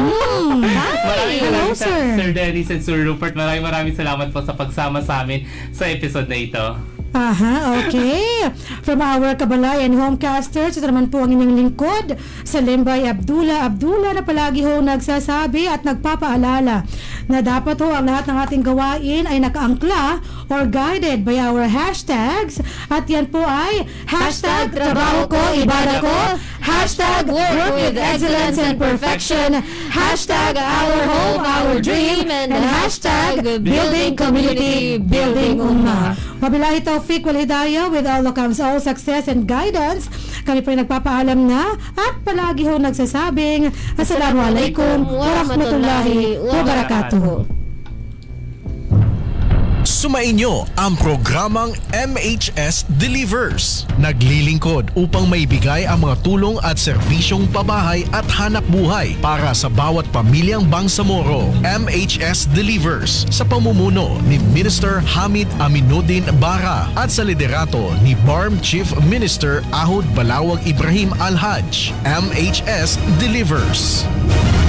Maraming sir. Sir Dennis and Sir Rupert, maraming salamat po sa pagsama sa amin sa episode na ito. Aha, okay. From our Kabalay and Homecasters, ito naman po ang inyong lingkod, sa Limbay Abdullah na palagi ho nagsasabi at nagpapaalala na dapat ho ang lahat ng ating gawain ay nakaangkla or guided by our hashtags. At yan po ay hashtag trabaho ko, ibada ko, hashtag work with excellence and perfection, hashtag our hope, our dream, and hashtag building community, building ummah. Wabillahi taufiq wal hidayah, with Allah comes all success and guidance. Kami po ay nagpapaalam na at palagi ho nagsasabing Assalamualaikum warahmatullahi wabarakatuh. Sumainyo ang programang MHS Delivers. Naglilingkod upang maibigay ang mga tulong at serbisyong pabahay at hanap buhay para sa bawat pamilyang Bangsamoro. MHS Delivers sa pamumuno ni Minister Hamid Aminuddin Bara at sa liderato ni BARM Chief Minister Ahod Balawag Ibrahim Al-Haj. MHS Delivers.